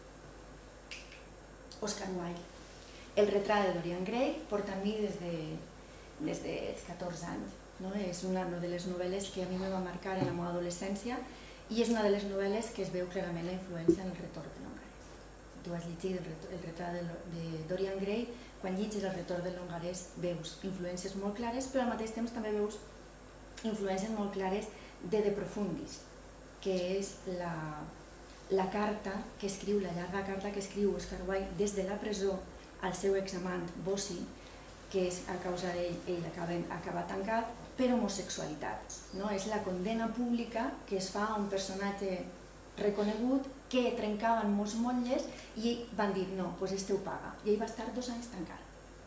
B: Oscar Wilde. El retrat de Dorian Gray porta amb mi des dels catorze anys. És una de les novel·les que a mi me va marcar en la meva adolescència i és una de les novel·les que es veu clarament la influència en el retorn de l'hongarès. Tu has llegit el retrat de Dorian Gray, quan llegis el retorn de l'hongarès veus influències molt clares, però al mateix temps també veus influències molt clares de De Profundis, que és la carta que escriu, la llarga carta que escriu Oscar Wilde des de la presó al seu examant Bossi, que és a causa d'ell, ell acaba tancat per homosexualitat. És la condemna pública que es fa a un personatge reconegut que trencaven molts motlles i van dir: no, doncs este ho paga. I ell va estar dos anys tancat.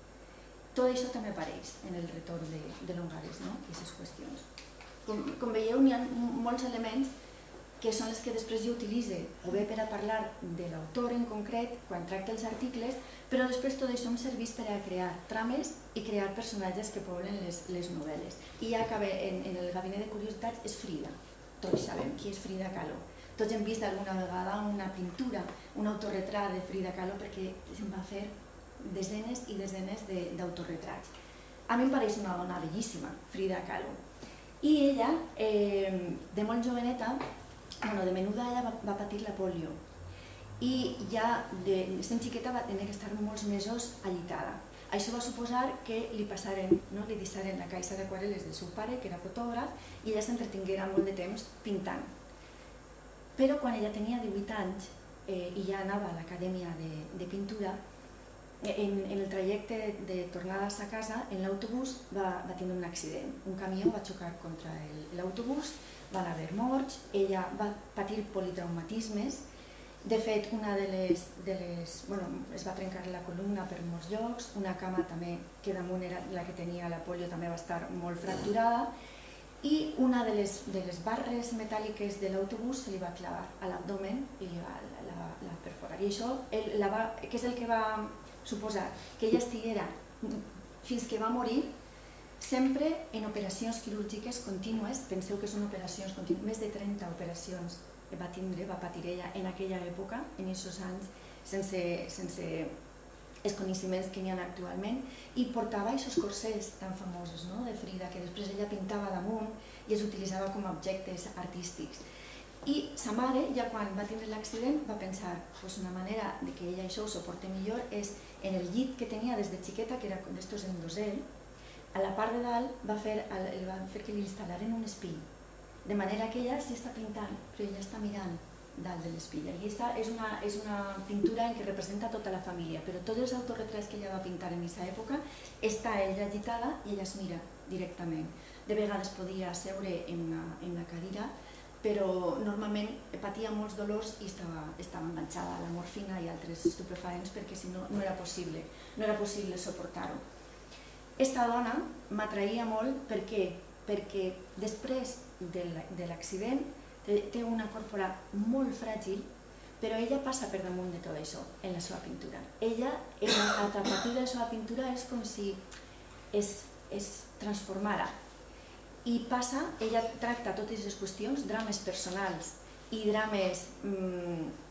B: Tot això també apareix en el retorn de l'hongarès, aquestes qüestions. Com veieu, n'hi ha molts elements que són els que després jo utilitzo, o bé per a parlar de l'autor en concret, quan tracta els articles, però després tot això em serveix per a crear trames i crear personatges que poblen les novel·les. I ja acaba, en el gabinet de curiositats, és Frida. Tots sabem qui és Frida Kahlo. Tots hem vist alguna vegada una pintura, un autorretrat de Frida Kahlo, perquè se'n va fer desenes i desenes d'autorretrats. A mi em pareix una dona bellíssima, Frida Kahlo. I ella, de molt joveneta, de menuda, ella va patir la polio i ja sent xiqueta va tenir que estar molts mesos allitada. Això va suposar que li passaren, li deixaren la caixa d'aquarel·les del seu pare, que era fotògraf, i ella s'entretinguera molt de temps pintant. Però quan ella tenia divuit anys i ja anava a l'acadèmia de pintura, en el trajecte de tornades a casa, en l'autobús va tindre un accident. Un camió va xocar contra l'autobús, van haver morts, ella va patir politraumatismes. De fet, una de les... es va trencar la columna per molts llocs, una cama també, que damunt era la que tenia la polio, també va estar molt fracturada, i una de les barres metàl·liques de l'autobús se li va clavar a l'abdomen i la perforar. I això, què és el que va suposar? Que ella estiguera, fins que va morir, sempre en operacions quirúrgiques contínues. Penseu que són operacions contínues, més de trenta operacions va tindre, va patir ella en aquella època, en aquests anys, sense els coneixements que n'hi ha actualment, i portava aquests corsets tan famosos de Frida, que després ella pintava damunt i els utilitzava com a objectes artístics. I sa mare, ja quan va tindre l'accident, va pensar que una manera que ella això ho suporti millor és en el llit que tenia des de xiqueta, que era d'estos en dosel, a la part de dalt va fer que li instal·laren un espill. De manera que ella sí està pintant, però ella està mirant dalt de l'espilla. I aquesta és una, és una pintura en què representa tota la família, però tots els autorretrats que ella va pintar en aquesta època està ella agitada i ella es mira directament. De vegades podia seure en una, en una cadira, però normalment patia molts dolors i estava, estava enganxada a la morfina i altres estupefaents perquè si no no era possible, no era possible suportar-ho. Esta dona m'atraïa molt perquè, perquè després de l'accident té una còrpora molt fràgil, però ella passa per damunt de tot això en la seva pintura. Ella, a partir de la seva pintura, és com si es, es transformara. I passa, ella tracta totes les qüestions, drames personals i drames mm,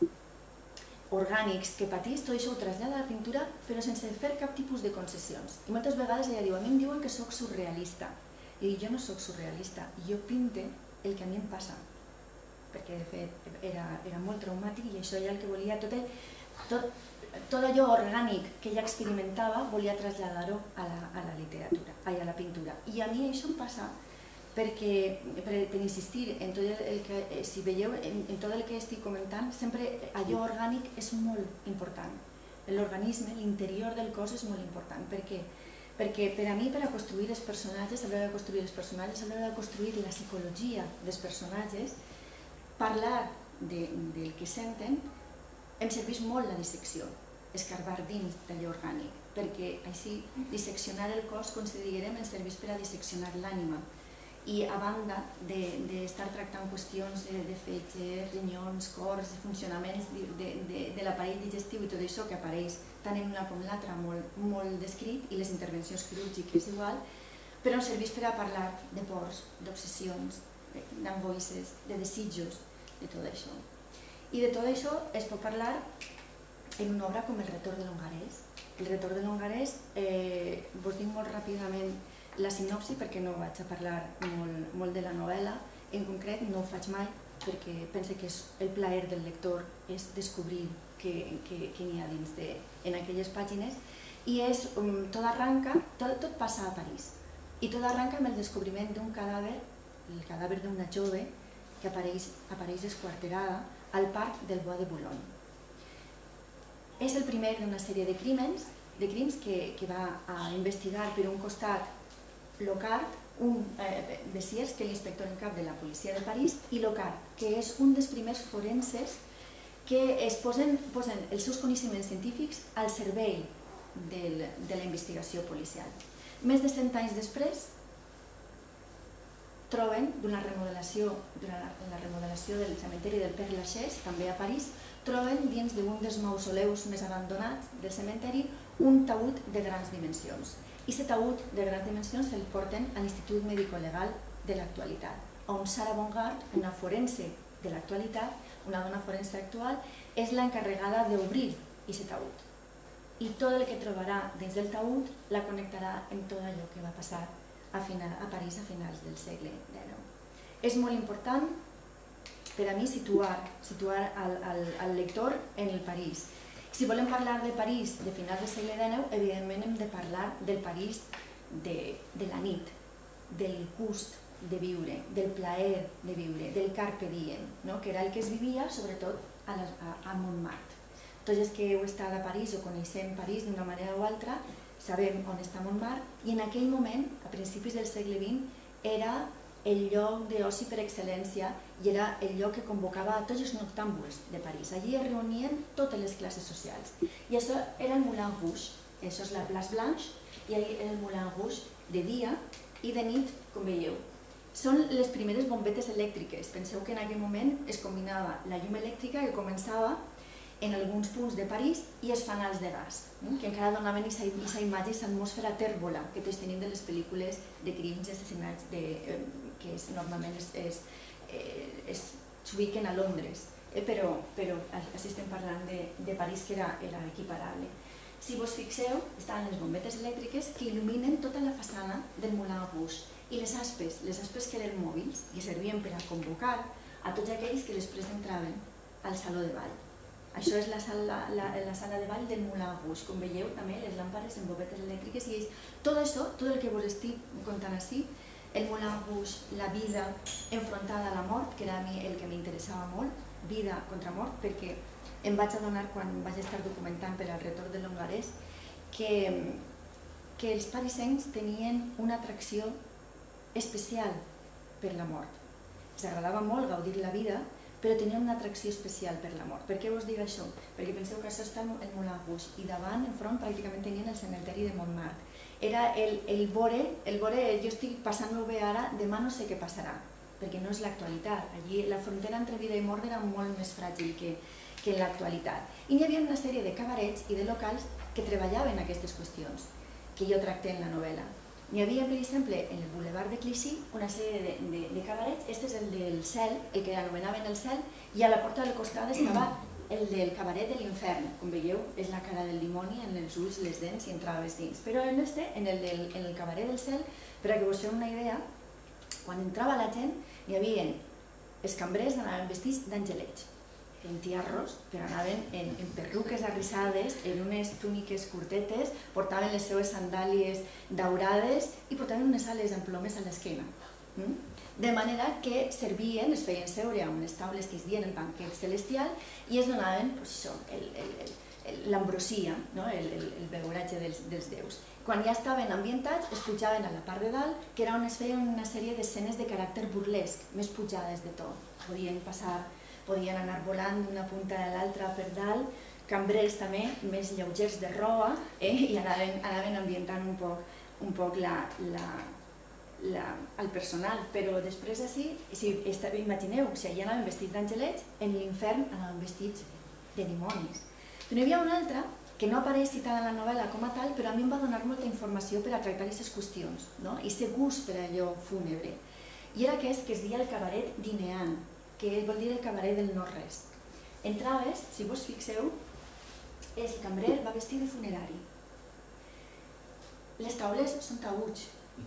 B: orgànics que patís, tot això ho trasllada a la pintura, però sense fer cap tipus de concessions. I moltes vegades ella diu, a mi em diuen que soc surrealista. I jo no soc surrealista, jo pinte el que a mi em passa, perquè de fet era, era molt traumàtic i això era el que volia, tot, el, tot, tot allò orgànic que ella experimentava volia traslladar-ho a, la, a la literatura, a la pintura. I a mi això em passa perquè, per, per insistir en tot el que, si veieu, en, en tot el que estic comentant, sempre allò orgànic és molt important. L'organisme, l'interior del cos és molt important. Per què? Perquè per a mi, per a construir els personatges, a l'hora de construir els personatges, a l'hora de construir la psicologia dels personatges, parlar de, del que senten, em serveix molt la dissecció, escarbar dins d'allò orgànic, perquè així disseccionar el cos, considerem, ens serveix per a disseccionar l'ànima. I a banda d'estar tractant qüestions de, de fetge, rinyons, cors, funcionaments de, de, de, de l'aparell digestiu i tot això que apareix tant en una com l'altra molt, molt descrit, i les intervencions quirúrgiques igual, però ens serveix per a parlar de pors, d'obsessions, d'angoixes, de desitjos, de tot això. I de tot això es pot parlar en una obra com El retorn de l'hongarès. El retorn de l'hongarès, eh, vos dic molt ràpidament la sinopsi perquè no vaig a parlar molt, molt de la novel·la, en concret no ho faig mai perquè pense que és el plaer del lector és descobrir què, què, què n'hi ha dins de, en aquelles pàgines, i és, um, tot arranca, tot, tot passa a París, i tot arranca amb el descobriment d'un cadàver, el cadàver d'una jove que apareix, apareix esquarterada al parc del Bois de Boulogne. És el primer d'una sèrie de crímens, de crims que, que va a investigar per un costat Locard, un eh, de Siers, que és l'inspector en cap de la policia de París, i Locard, que és un dels primers forenses que es posen, posen els seus coneixements científics al servei del, de la investigació policial. Més de cent anys després, troben, d'una remodelació, durant la remodelació del cementeri del Père Lachaise, també a París, troben dins d'un dels mausoleus més abandonats del cementeri un taüt de grans dimensions. I aquest taüt de grans dimensions se'l porten a l'Institut Médico-Legal de l'actualitat, on Sarah Bongard, una forense de l'actualitat, una dona forense actual, és l'encarregada d'obrir aquest taüt. I tot el que trobarà dins del taüt la connectarà amb tot allò que va passar a, final, a París a finals del segle dinou. És molt important per a mi situar, situar al, al, al lector en el París. Si volem parlar de París de finals del segle dinou, evidentment hem de parlar del París de, de la nit, del gust de viure, del plaer de viure, del carpe diem, no? Que era el que es vivia sobretot a, la, a, a Montmartre. Tots els que heu estat a París o coneixem París d'una manera o altra, sabem on està Montmartre, i en aquell moment, a principis del segle vint, era el lloc d'oci per excel·lència i era el lloc que convocava a tots els noctàmbuls de París. Allí es reunien totes les classes socials. I això era el Moulin Rouge, això és la Place Blanche, i allí era el Moulin Rouge de dia i de nit, com veieu. Són les primeres bombetes elèctriques. Penseu que en aquell moment es combinava la llum elèctrica que començava en alguns punts de París i els fanals de gas, que encara donaven aquesta imatge, aquesta atmosfera tèrbola que tots tenim de les pel·lícules de crims i assassinats que normalment s'ubiquen a Londres, però així estem parlant de París, que era equiparable. Si vos fixeu, estan les bombetes elèctriques que il·luminen tota la façana del Moulin Rouge i les aspes, les aspes que eren mòbils i servien per a convocar a tots aquells que després entraven al saló de ball. Això és la sala, la, la sala de ball del Moulin Rouge. Com veieu, també les làmpades en bombetes elèctriques i tot això, tot el que vos estic contant així, el Moulin Rouge, la vida enfrontada a la mort, que era a mi el que m'interessava molt, vida contra mort, perquè em vaig adonar quan vaig estar documentant per al retorn de l'hongarès que, que els parisencs tenien una atracció especial per la mort. Els agradava molt gaudir la vida, però tenien una atracció especial per la mort. Per què vos dic això? Perquè penseu que això està al Moulin Rouge i davant, enfront, pràcticament tenien el cementeri de Montmartre. Era el, el vore, el vore, jo estic passant-ho bé ara, demà no sé què passarà, perquè no és l'actualitat. Allí la frontera entre vida i mort era molt més fràgil que, que en l'actualitat. I hi havia una sèrie de cabarets i de locals que treballaven aquestes qüestions, que jo tracté en la novel·la. Hi havia, per exemple, en el boulevard de Clichy, una sèrie de, de, de cabarets. Este és el del Cel, el que anomenaven el Cel, i a la porta del costat estava el del cabaret de l'infern. Com veieu, és la cara del dimoni en els ulls, les dents i entraves dins. Però en este, en el, del, en el cabaret del Cel, per a que vos feu una idea, quan entrava la gent, hi havia els cambrers anaven vestits d'angelets, en tiarros, però anaven en, en perruques arrissades, en unes túniques curtetes, portaven les seues sandàlies daurades i portaven unes ales amb plomes a l'esquena. Mm? De manera que servien, es feien seure a unes taules que es dien el banquet celestial i es donaven pues, l'ambrosia, no? el, el, el beuratge dels, dels déus. Quan ja estaven ambientats, es pujaven a la part de dalt, que era on es feien una sèrie d'escenes de caràcter burlesc, més pujades de tot. Podien passar, podien anar volant d'una punta a l'altra per dalt, cambrers també, més lleugers de roba, eh? i anaven, anaven ambientant un poc, un poc la, la, la, el personal. Però després així, si imagineu, si allà anaven vestits d'angelets, en l'infern anaven vestits de dimonis. Però hi havia una altra que no apareix citada en la novel·la com a tal, però a mi em va donar molta informació per a tractar aquestes qüestions, no? I aquest gust per allò fúnebre. I era aquest que es deia el cabaret d'Inean, que vol dir el cabaret del no-res. Entraves, si vos fixeu, el cambrer va vestit de funerari. Les taules són taüts.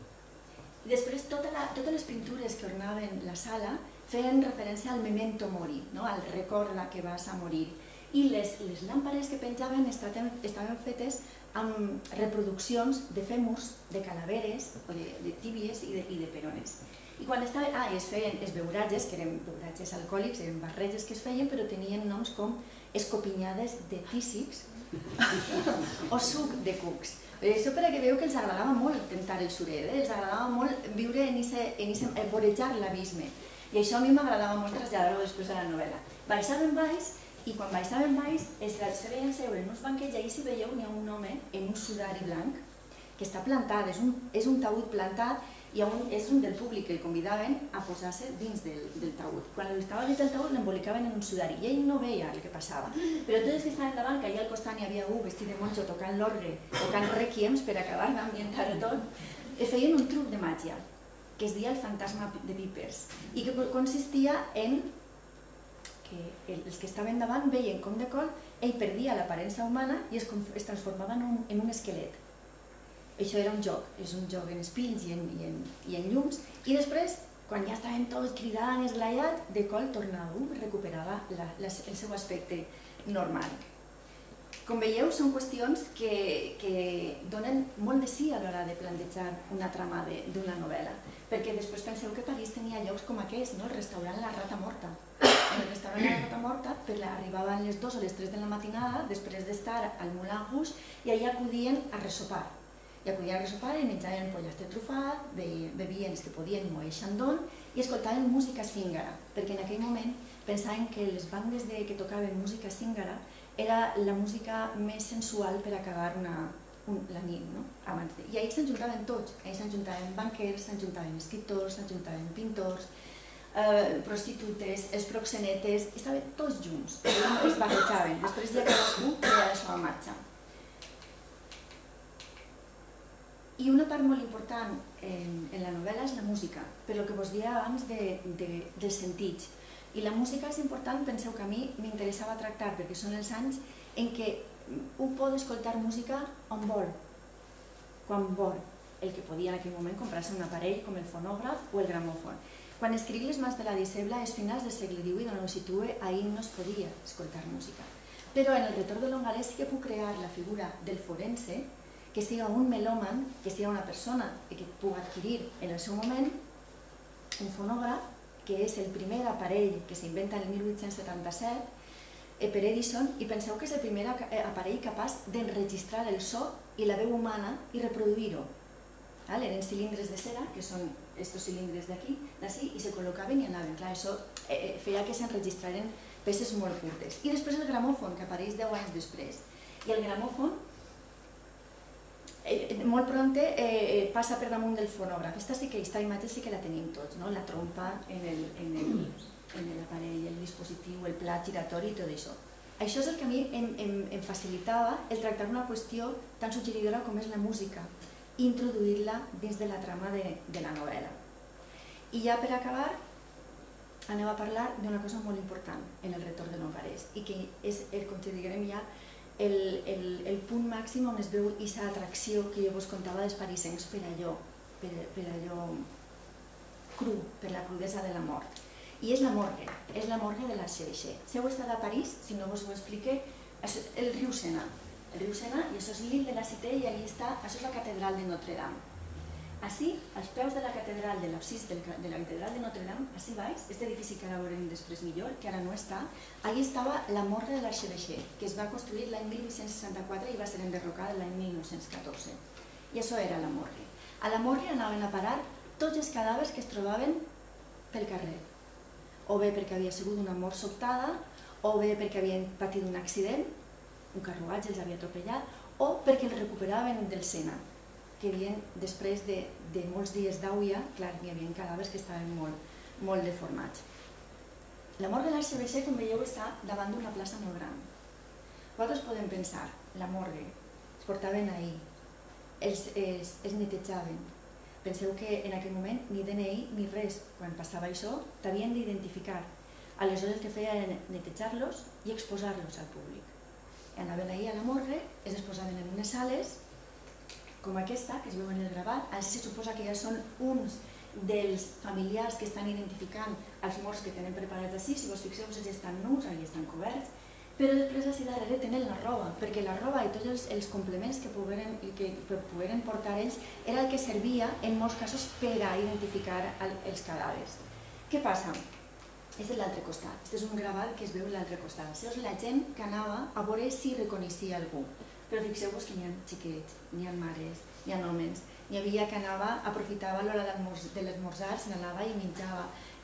B: I després tota la, totes les pintures que ornaven la sala feien referència al memento mori, no? Al record que vas a morir. I les, les làmpades que penjaven estaven, estaven fetes amb reproduccions de fèmurs, de calaveres, o de, de tíbies i de, i de perones. I quan estaven, ah, es feien els beuratges, que eren beuratges alcohòlics, eren barreges que es feien, però tenien noms com escopinyades de tísics o suc de cucs. Això per a que veieu que els agradava molt tentar el suret, eh? Els agradava molt viure en aquest, vorejar l'abisme. I això a mi m'agradava molt traslladar-ho després a la novel·la. Baixàvem baix, i quan baixàvem baix, es veien seure en uns banquets, i ahir si veieu n'hi ha un home en un sudari blanc que està plantat, és un, és un taüt plantat, i un, és un del públic que el convidaven a posar-se dins del, del taüt. Quan estava dins del taüt l'embolicaven en un sudari i ell no veia el que passava. Però tots els que estaven davant, que allà al costat hi havia un vestit de monjo tocant l'orgue, tocant requiems per acabar d'ambientar-ho tot, feien un truc de màgia que es deia el fantasma de Vipers i que consistia en que els que estaven davant veien com de cop ell perdia l'aparença humana i es, es transformava en un, en un esquelet. Això era un joc, és un joc en espills i en, i en, i en llums, i després, quan ja estaven tots cridant, esglaiats, de cop tornava, recuperava la, la, el seu aspecte normal. Com veieu, són qüestions que, que donen molt de sí a l'hora de plantejar una trama d'una novel·la, perquè després penseu que París tenia llocs com aquest, no? El restaurant La Rata Morta. En el restaurant La Rata Morta arribaven les dues o les tres de la matinada, després d'estar al Moulin Rouge, i allà acudien a resopar. I acudien a resopar i menjaven pollastre trufat, bevien els que podien moe xandón i escoltaven música cíngara, perquè en aquell moment pensaven que les bandes que tocaven música cíngara era la música més sensual per acabar una, un, la nit, no? Abans de... I ahir s'enjuntaven tots, ahir s'enjuntaven banquers, s'enjuntaven escriptors, s'enjuntaven pintors, eh, prostitutes, els proxenetes, estaven tots junts, es barrejaven, després ja cadascú feia la seva marxa. I una part molt important en, en la novel·la és la música, per el que vos deia abans de, de, dels sentits. I la música és important, penseu que a mi m'interessava tractar, perquè són els anys en què un pot escoltar música on vol, quan vol. El que podia en aquell moment comprar-se un aparell com el fonògraf o el gramòfon. Quan escric Les mans de la Dissebla és finals del segle divuit, on ho situe, ahir no es podia escoltar música. Però en el retorn de l'hongarès sí que puc crear la figura del forense, que siga un melòman, que siga una persona que pugui adquirir en el seu moment un fonògraf, que és el primer aparell que s'inventa el mil vuit-cents setanta-set per Edison, i penseu que és el primer aparell capaç d'enregistrar el so i la veu humana i reproduir-ho. Eren cilindres de cera, que són aquests cilindres d'aquí, d'ací, i se col·locaven i anaven. Clar, això feia que s'enregistraren peces molt curtes. I després el gramòfon, que apareix deu anys després. I el gramòfon molt prompte passa per damunt del fonògraf. Aquesta imatge sí que la tenim tots, la trompa en l'aparell, el dispositiu, el plat giratori i tot això. Això és el que a mi em facilitava el tractar una qüestió tan suggeridora com és la música i introduir-la dins de la trama de la novel·la. I ja per acabar anem a parlar d'una cosa molt important en el retorn de l'hongarès i que és, com te diguem ja, el punt màxim on es veu aquesta atracció que jo vos contava dels parisencs per allò, per allò cru, per la crudesa de la mort. I és la morgue, és la morgue de l'Arxevêché. Si heu estat a París, si no vos ho explique, el riu Sena. El riu Sena, i això és l'Île de la Cité, i allà està, això és la catedral de Notre-Dame. Així, als peus de la catedral, de l'absis de la catedral de Notre-Dame, així baix, aquest edifici que ara veurem després millor, que ara no està, allà estava la morgue de l'Arxevêché, que es va construir l'any mil vuit-cents seixanta-quatre i va ser enderrocada l'any mil nou-cents catorze. I això era la morgue. A la morgue anaven a parar tots els cadàvers que es trobaven pel carrer, o bé perquè havia sigut una mort sobtada, o bé perquè havien patit un accident, un carruatge els havia atropellat, o perquè els recuperaven del Sena, que havien, després de molts dies d'auia, clar, hi havia cadàvers que estaven molt deformats. La morgue de l'Arxevêché, com veieu, està davant d'una plaça molt gran. Vosaltres podem pensar, la morgue, es portaven ahir, es netejaven. Penseu que en aquell moment ni D N I ni res, quan passava això, t'havien d'identificar. Aleshores el que feia era netejar-los i exposar-los al públic. Anaven ahir a la morgue, es exposaven en unes sales, com aquesta, que es veu en el gravat. Així se suposa que ja són uns dels familiars que estan identificant els morts que tenen preparats així. Si vos fixeu, ells estan nus, allà estan coberts, però després així darrere tenen la roba, perquè la roba i tots els complements que pogueren portar ells era el que servia en molts casos per a identificar els cadàvers. Què passa? Aquest és l'altre costat, aquest és un gravat que es veu a l'altre costat. Això és la gent que anava a veure si reconeixia algú. Però fixeu-vos que n'hi ha xiquets, n'hi ha mares, n'hi ha homes, n'hi havia que anava, aprofitava l'hora de l'esmorzar, se n'anava i menjava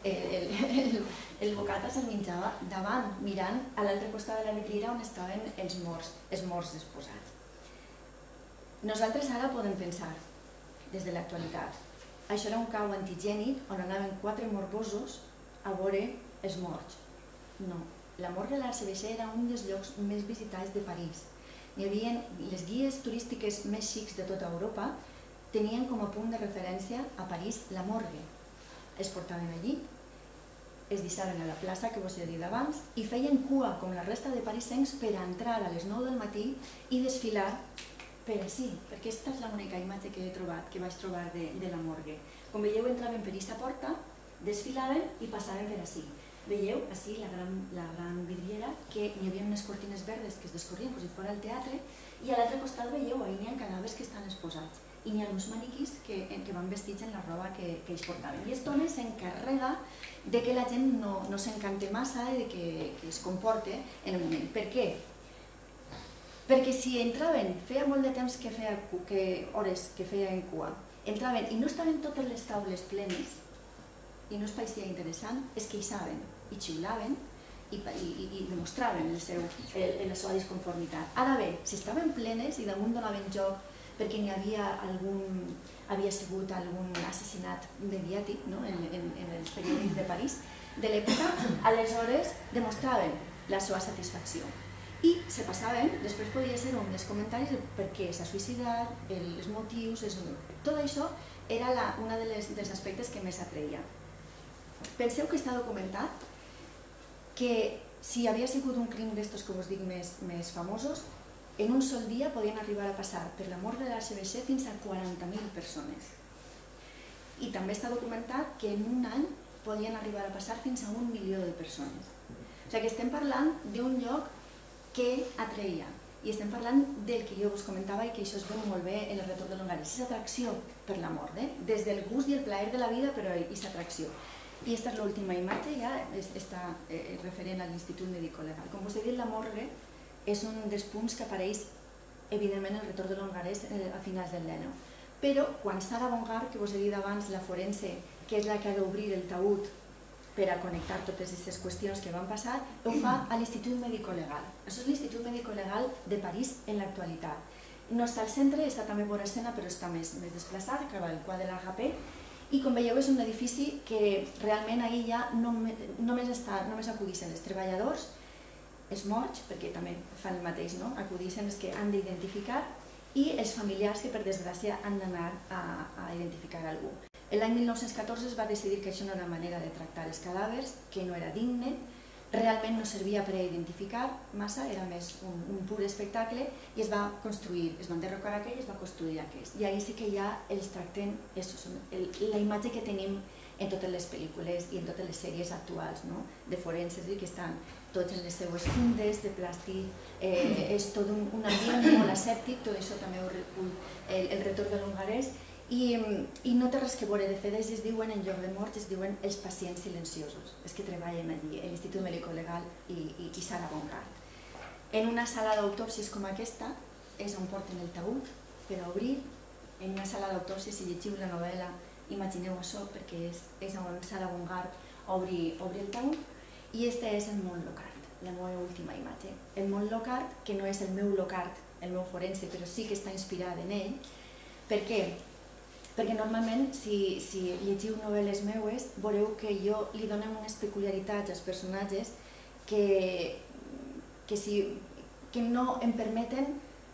B: el bocata, se'l menjava davant, mirant a l'altre costat de la vidriera on estaven els morts exposats. Nosaltres ara podem pensar, des de l'actualitat, això era un cau antigènic on anaven quatre morbosos a veure els morts. No, la morgue de l'Arxevêché era un dels llocs més visitats de París. Hi havia les guies turístiques més xics de tota Europa, tenien com a punt de referència a París la morgue. Es portaven allí, es deixaven a la plaça que vos he dit abans i feien cua com la resta de parisencs per entrar a les nou del matí i desfilar per així, perquè aquesta és l'única imatge que he trobat, que vaig trobar de la morgue. Com veieu, entraven per aquesta porta, desfilaven i passaven per així. Veieu, així, la gran vidriera, que hi havia unes cortines verdes que es descorrien com si fos el teatre, i a l'altre costat veieu, ahir n'hi ha cadàvers que estan exposats, i n'hi ha uns maniquís que van vestits en la roba que ells portaven. I aquest home s'encarrega que la gent no s'encante massa i que es comporte en el moment. Per què? Perquè si entraven, feia molt de temps que feia hores que feien cua, entraven i no estaven totes les taules plenes, i no es parecia interessant, es queixaven i xiulaven i demostraven la seva disconformitat. Ara bé, si estaven plenes i damunt donaven joc perquè n'hi havia algun, havia sigut algun assassinat mediàtic en els periòdics de París de l'època, aleshores demostraven la seva satisfacció. I se passaven, després podia ser un dels comentaris de per què s'ha suïcidat, els motius, tot això era un dels aspectes que més atreia. Penseu que està documentat que si havia sigut un crim d'estos que us dic més famosos, en un sol dia podien arribar a passar per la morgue de l'Arxevêché fins a quaranta mil persones. I també està documentat que en un any podien arribar a passar fins a un milió de persones. O sigui que estem parlant d'un lloc que atreia. I estem parlant del que jo us comentava i que això es veu molt bé en el retorn de l'Hongarès, és atracció per la mort, eh? Des del gust i el plaer de la vida, però és atracció. I aquesta és l'última imatge, ja està referent a l'Institut Medico-Legal. Com us he dit, la morgue és un dels punts que apareix evidentment en el retorn de l'Hongarès a finals del dènou. Però quan Sara Bongard, que us he dit abans, la forense, que és la que ha d'obrir el taüt per a connectar totes aquestes qüestions que van passar, ho fa a l'Institut Medico-Legal. Això és l'Institut Medico-Legal de París en l'actualitat. No està al centre, està també vora escena, però està més desplaçat, que va al quad de l'H P, i com veieu és un edifici que realment ahir ja només acudixen els treballadors, els morts, perquè també fan el mateix, acudixen els que han d'identificar, i els familiars que per desgràcia han d'anar a identificar algú. L'any mil nou-cents catorze es va decidir que això no era manera de tractar els cadàvers, que no era digne, realment no servia per a identificar massa, era més un pur espectacle, i es va construir, es va enderrocar aquell i es va construir aquest. I ahir sí que ja els tractem, la imatge que tenim en totes les pel·lícules i en totes les sèries actuals de forenses, que estan tots en les seues fundes de plàstic, és tot un ambient molt asèptic, tot això també ho recull el retorn de l'Hongarès, i no té res que veure, de fet ells es diuen, en lloc de morts, es diuen els pacients silenciosos, els que treballen allí, a l'Institut Medico-Legal i Sara Bongard. En una sala d'autòpsies com aquesta és on porten el taüt per a obrir. En una sala d'autòpsies, si llegiu la novel·la, imagineu això, perquè és on Sara Bongard obri el taüt, i este és el món Lockhart, la meva última imatge. El món Lockhart, que no és el meu Lockhart, el meu forense, però sí que està inspirat en ell. Per què? Perquè normalment, si llegiu novel·les meues, veureu que jo li dono unes peculiaritats als personatges que no em permeten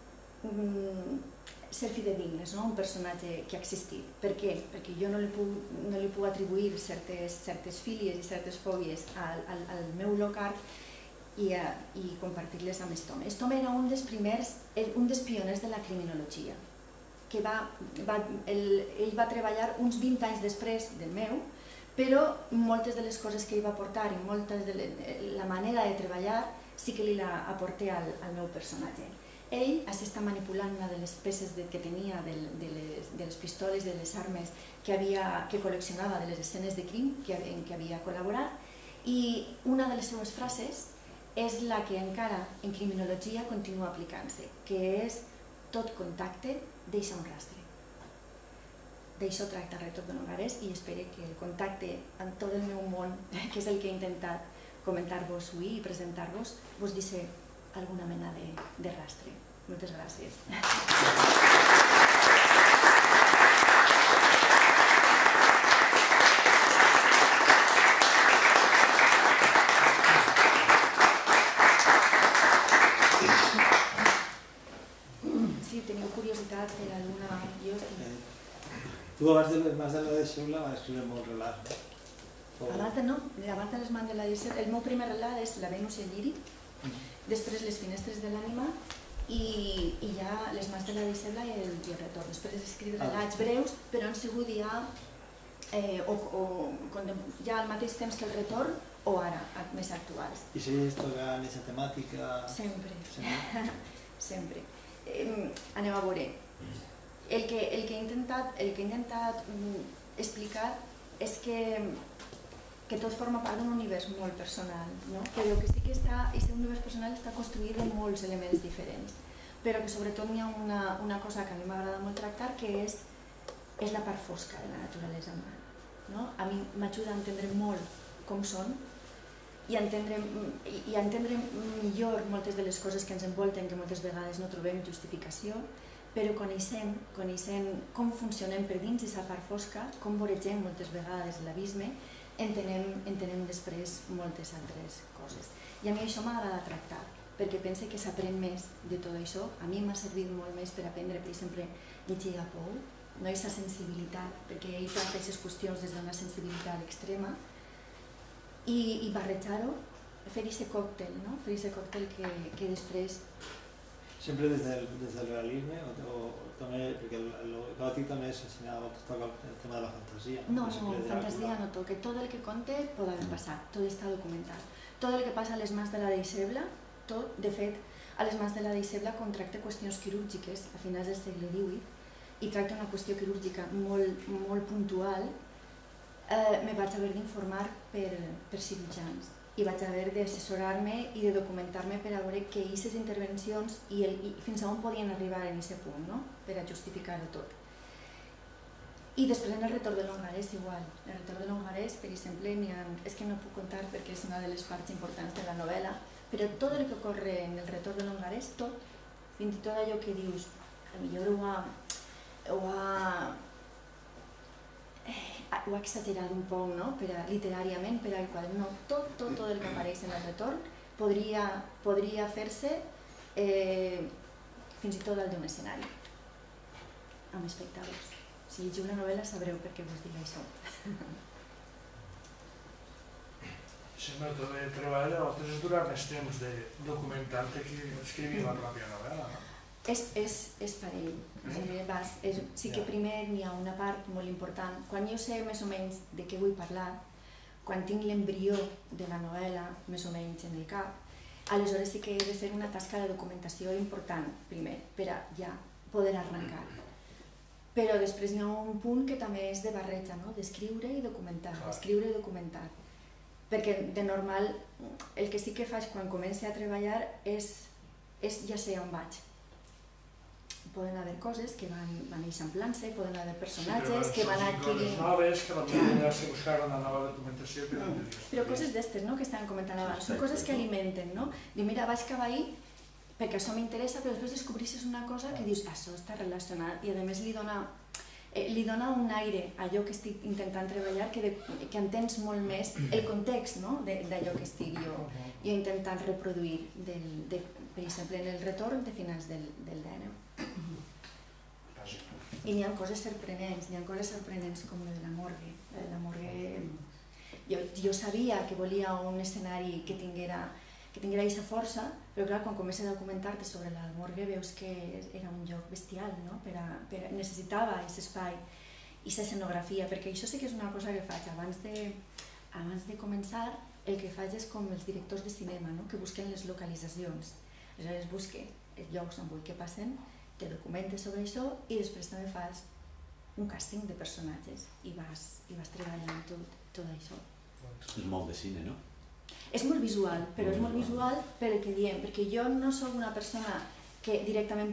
B: ser fidedignes, un personatge que ha existit. Per què? Perquè jo no li puc atribuir certes fílies i certes fòbies al meu Lockhart i compartir-les amb Stome. Stome era un dels primers, un dels pioners de la criminologia, que ell va treballar uns vint anys després del meu, però moltes de les coses que ell va portar i moltes de la manera de treballar sí que li la aporté al meu personatge. Ell s'està manipulant una de les peces que tenia de les pistoles, de les armes que col·leccionava de les escenes de crim en què havia col·laborat, i una de les seues frases és la que encara en criminologia continua aplicant-se, que és tot contacte deixa un rastre. D'això tracta el retorn de l'Hongarès i espero que el contacte amb tot el meu món, que és el que he intentat comentar-vos avui i presentar-vos, vos deixi alguna mena de rastre. Moltes gràcies. Per alguna...
A: Tu abans de la deixeble vas escriure molt relats, no?
B: Abans de no, abans de les mans de la deixeble, el meu primer relat és La Venus i el Lliri, després Les finestres de l'ànima i ja Les mans de la deixeble i el retorn. Després he escrit relats breus, però han sigut ja al mateix temps que el retorn o ara, més actuals.
A: I segueix tocant aquesta temàtica?
B: Sempre, sempre. Anem a veure. El que he intentat explicar és que tot forma part d'un univers molt personal, però que sí que aquest univers personal està construït de molts elements diferents, però que sobretot hi ha una cosa que a mi m'agrada molt tractar, que és la part fosca de la naturalesa humana. A mi m'ajuda a entendre molt com són i a entendre millor moltes de les coses que ens envolten, que moltes vegades no trobem justificació, però coneixent com funcionem per dins aquesta part fosca, com voregem moltes vegades l'abisme, entenem després moltes altres coses. I a mi això m'agrada tractar, perquè pense que s'aprèn més de tot això. A mi m'ha servit molt més per aprendre, per exemple, llegir a Pou, aquesta sensibilitat, perquè ell tracta aquestes qüestions des d'una sensibilitat extrema, i barrejar-ho, fer aquest còctel, fer aquest còctel que després...
A: Sempre des del realisme, perquè el gòtic també s'ensenyava a tocar el tema de la fantasia.
B: No, no, fantasia no toca. Tot el que conte pot haver passat, tot està documentat. Tot el que passa a les mans de la deixeble, tot, de fet, a les mans de la deixebla quan tracta qüestions quirúrgiques a finals del segle divuit i tracta una qüestió quirúrgica molt, molt puntual, eh, me vaig haver d'informar per, per cirurgians i vaig haver d'assessorar-me i de documentar-me per a veure que aquestes intervencions i, el, i fins a on podien arribar en aquest punt, no? Per a justificar-ho tot. I després en el retorn de l'hongarès igual. El retorn de l'hongarès, per exemple, ha... és que no puc contar perquè és una de les parts importants de la novel·la, però tot el que ocorre en el retorn de l'hongarès, tot, fins i tot allò que dius, potser ho ha, ho ha, ho ha exagerat un poc, no? Per a, literàriament, per al qual no, tot, tot, tot el que apareix en el retorn podria, podria fer-se eh, fins i tot al d'un escenari, amb espectadors. Si llegiu la novel·la sabreu per què vos dic això.
E: El mètode de treball de vosaltres és durar més temps de documentar-te que escrivir la pròpia novel·la, no?
B: És, és, és parell. Eh? Vas, és, sí que primer hi ha una part molt important. Quan jo sé més o menys de què vull parlar, quan tinc l'embrió de la novel·la més o menys en el cap, aleshores sí que he de fer una tasca de documentació important, primer, per a ja poder arrencar. Però després hi ha un punt que també és de barreja, no? D'escriure i documentar, d'escriure i documentar. Perquè de normal el que sí que faig quan començo a treballar és, és ja sé on vaig. Poden haver coses que van, van eixamplant-se, poden haver personatges
E: sí,
B: que van adquirint...
E: coses noves, que potser ja se buscar una nova documentació... Que
B: no. Però coses d'estes, no?, que estàvem comentant abans, són coses que alimenten, no? Diu, mira, vaig cap ahí perquè això m'interessa, però després descobrissis una cosa que dius, això està relacionat, i a més li dona, eh, li dona un aire a allò que estic intentant treballar, que, de, que entens molt més el context, no?, d'allò que estic jo, jo intentant reproduir, del, de, per exemple, en el retorn de finals del, del D N U. I n'hi ha coses sorprenents, n'hi ha coses sorprenents com la de la morgue. La de la morgue... Jo, jo sabia que volia un escenari que tinguera que tinguera aquesta força, però clar, quan comences a documentar-te sobre la morgue veus que era un lloc bestial, no? Per a, per a, necessitava aquest espai i aquesta escenografia, perquè això sí que és una cosa que faig. Abans de, abans de començar, el que faig és com els directors de cinema, no? Que busquen les localitzacions. Aleshores busque els llocs on vull que passen, te documentes sobre això i després també fas un càsting de personatges i vas, i vas treballant tot, tot això.
C: És molt de cine, no?
B: És molt visual, però és molt visual pel que diem, perquè jo no soc una persona que directament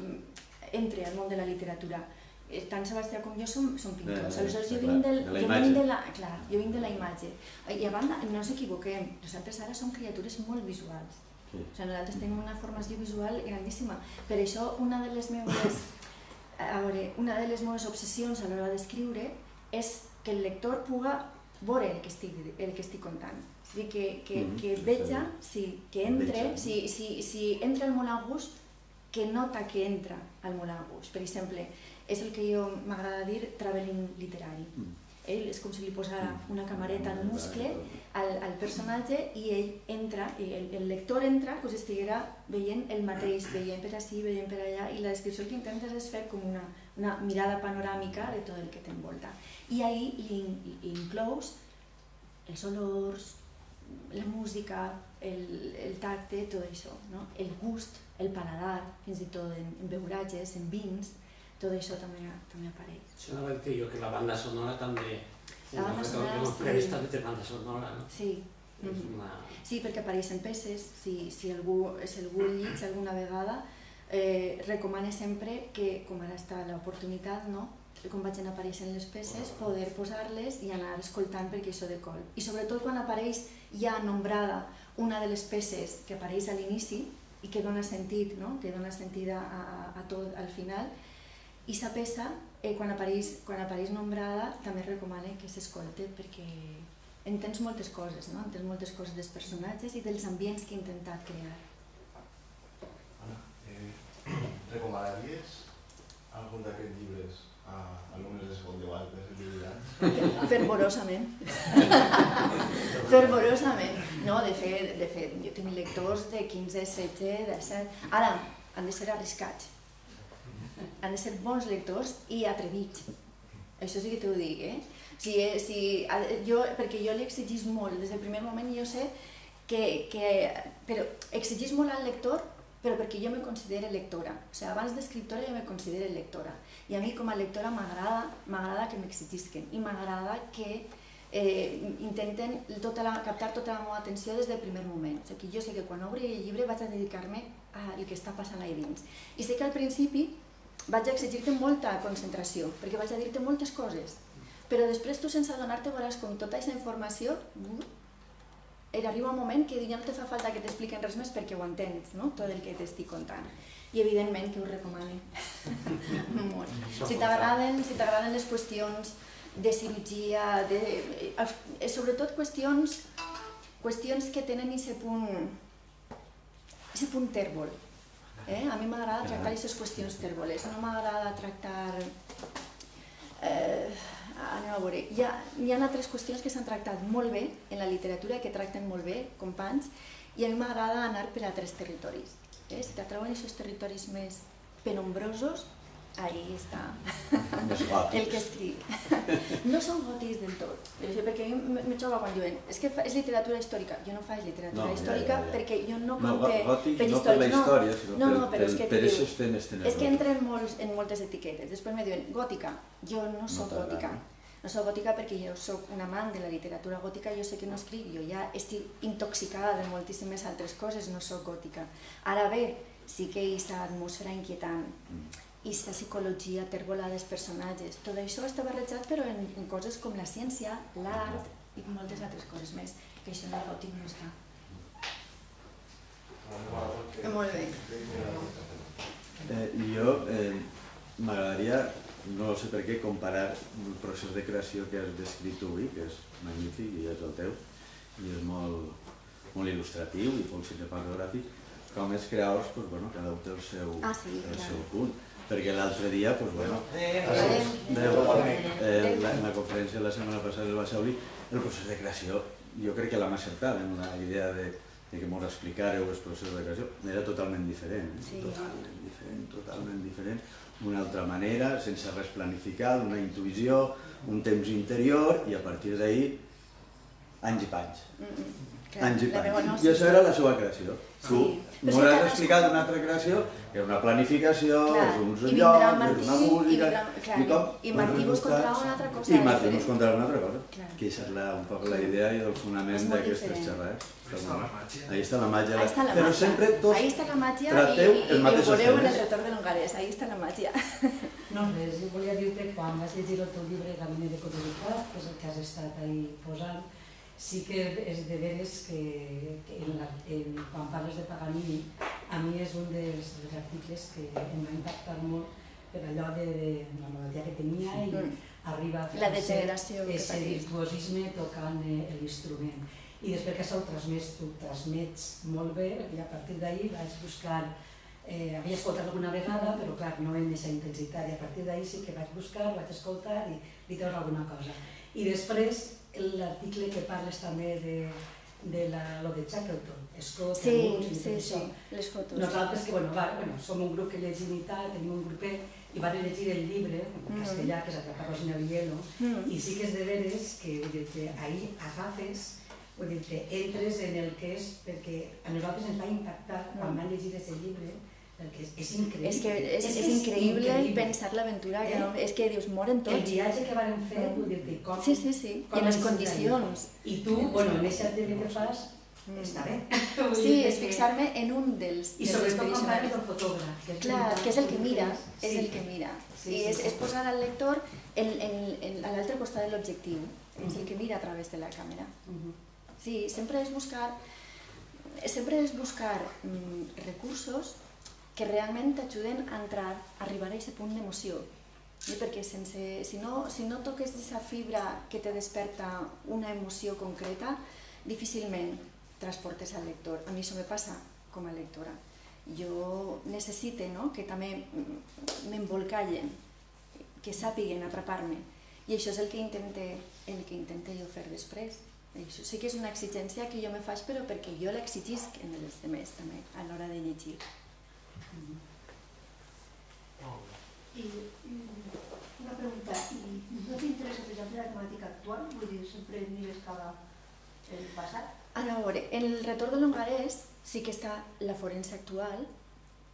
B: entre al món de la literatura. Tant Sebastià com jo som, som pintors, aleshores jo vinc de, jo vinc de la, clar, jo vinc de la imatge. I a banda, no ens equivoquem, nosaltres ara som criatures molt visuals. O sigui, nosaltres tenim una formació visual grandíssima. Per això una de les meves, a veure, una de les meves obsessions a l'hora d'escriure és que el lector puga veure el que estic, el que estic contant. És a dir, que, que, que veja, sí, que entre, si, si, si entra al molt a gust, que nota que entra al molt a gust. Per exemple, és el que jo m'agrada dir traveling literari. Ell és com si li posara una camareta al muscle al, al personatge i ell entra, i el, el lector entra com si estiguera veient el mateix, veient per ací, veient per allà, i la descripció el que intentes és fer com una, una mirada panoràmica de tot el que t'envolta. I ahí li, li inclous els olors, la música, el, el tacte, tot això, no? El gust, el paladar, fins i tot en, en beuratges, en vins, tot això també, també apareix.
D: Això anava a dir jo que la banda sonora també...
B: La banda sonora,
D: sí. També té banda sonora, no?
B: Sí.
D: És una...
B: Sí, perquè apareixen peces, si, si algú, si algú llitja alguna vegada, eh, recomane sempre que, com ara està l'oportunitat, no? Com vagin apareixent les peces, poder posar-les i anar escoltant perquè això de colp. I sobretot quan apareix ja nombrada una de les peces que apareix a l'inici i que dona sentit, no? Que dona sentit a, a, a tot al final, i sa peça, eh, quan, apareix, quan apareix nombrada, també recomana que s'escolte perquè entens moltes coses, no? Entens moltes coses dels personatges i dels ambients que he intentat crear.
F: Anna, eh, recomanaries algun d'aquests llibres a alumnes de segon de Valtes i Llullans?
B: Fervorosament. Fervorosament. No, de fet, de fet, jo tinc lectors de quinze, setze, disset... Ara, han de ser arriscats. Han de ser bons lectors i atrevits. Això sí que t'ho dic, eh? Si, si, jo, perquè jo li exigís molt, des del primer moment jo sé que, que però exigís molt al lector però perquè jo me considere lectora. O sigui, abans d'escriptora jo me considero lectora. I a mi com a lectora m'agrada m'agrada que m'exigisquen i m'agrada que eh, intenten tota la, captar tota la meva atenció des del primer moment. O sigui, jo sé que quan obri el llibre vaig a dedicar-me al que està passant ahí dins. I sé que al principi vaig a exigir-te molta concentració, perquè vaig a dir-te moltes coses, però després tu sense adonar-te veuràs com tota aquesta informació arriba un moment que ja no te fa falta que t'expliquen res més perquè ho entens, tot el que t'estic contant. I evidentment que ho recomano molt. Si t'agraden si t'agraden les qüestions de cirurgia, sobretot qüestions qüestions que tenen aquest punt aquest punt tèrbol. A mi m'agrada tractar aquestes qüestions tèrboles, no m'agrada tractar... Anem a veure, hi ha altres qüestions que s'han tractat molt bé en la literatura, que tracten molt bé, companys, i a mi m'agrada anar per altres territoris. Si t'atrauen aquests territoris més penombrosos, ahí està el que escric. No són gòtics del tot, perquè a mi me xoca quan diuen és que és literatura històrica. Jo no faig literatura històrica perquè jo no conté
C: per història.
B: No, no, però és que és que entren en moltes etiquetes. Després me diuen gòtica. Jo no soc gòtica. No soc gòtica perquè jo soc un amant de la literatura gòtica, jo sé que no escric, jo ja estic intoxicada de moltíssimes altres coses, no soc gòtica. Ara bé, sí que hi ha atmosfera inquietant, i la psicologia tèrbola dels personatges. Tot això està barrejat però en coses com la ciència, l'art i moltes altres coses més, que això en el gòtic no està. Molt bé.
C: Jo m'agradaria, no sé per què, comparar el procés de creació que has descrit tu avui, que és magnífic i és el teu, i és molt il·lustratiu i molt cinematogràfic, com els creadors, cada un té el seu punt. Perquè l'altre dia, en la conferència de la setmana passada del Basauri, el procés de creació, jo crec que l'hem acertat en la idea que m'ho explicareu el procés de creació, era totalment diferent, totalment diferent, totalment diferent, d'una altra manera, sense res planificat, una intuïció, un temps interior, i a partir d'ahir, anys i panys. Anys i panys. I això era la seva creació. Tu m'ho has explicat una altra creació, que és una planificació, és un lloc, és una música...
B: I Martí-vos contarà una altra cosa.
C: I Martí-vos contarà una altra cosa. Que és un poc la idea i el fonament d'aquestes xerrades. Ahí està la màgia. Però sempre tots trateu el mateix
B: temes. Ahí està la màgia i ho veureu en el retorn de l'hongarès. Ahí està la màgia.
G: No, res, jo volia dir-te, quan vas llegir el teu llibre Gabinet de Cotilitat, que és el que has estat ahí posant, sí que és de veres que quan parles de Paganini, a mi és un dels articles que em va impactar molt per allò de la malaltia que tenia i arriba a fer aquest virtuosisme tocant l'instrument. I després que això ho transmets molt bé, i a partir d'ahir vaig buscar, havia escoltat alguna vegada, però clar, no en aquesta intensitat, i a partir d'ahir sí que vaig buscar, vaig escoltar i li treus alguna cosa. I després l'article que parles també de lo de Shackleton, Scott,
B: sí, sí, les fotos.
G: Nosaltres que som un grup que llegim i tal, tenim un grupet, i van llegir el llibre en castellà, que és Atrapar Rosina Villelo, i sí que és de veres que ahir agafes, entres en el que és, perquè a nosaltres ens va impactar quan van llegir aquest llibre, perquè és increïble.
B: És que és increïble pensar l'aventura, és que dius, moren tots.
G: El viatge que van fer, vull dir-te, com...
B: Sí, sí, sí, i les condicions.
G: I tu, bueno, en aquest article que fas, està bé.
B: Sí, és fixar-me en un dels...
G: I sobretot quan parles del fotògraf.
B: Clar, que és el que mira, és el que mira. I és posar al lector a l'altre costat de l'objectiu, és el que mira a través de la càmera. Sí, sempre és buscar sempre és buscar recursos que realment t'ajuden a entrar, a arribar a aquest punt d'emoció. Perquè si no toques aquesta fibra que te desperta una emoció concreta, difícilment transportes al lector. A mi això me passa com a lectora. Jo necessito que també m'embolcallen, que sàpiguen atrapar-me. I això és el que intento jo fer després. Això sí que és una exigència que jo me faig, però perquè jo l'exigisc en els altres també, a l'hora de llegir.
H: I una pregunta, no t'interessa, per exemple, la temàtica actual? Vull dir, sempre mires cap al passat?
B: Ara, a veure, en el retorn de l'hongarès sí que està la forense actual,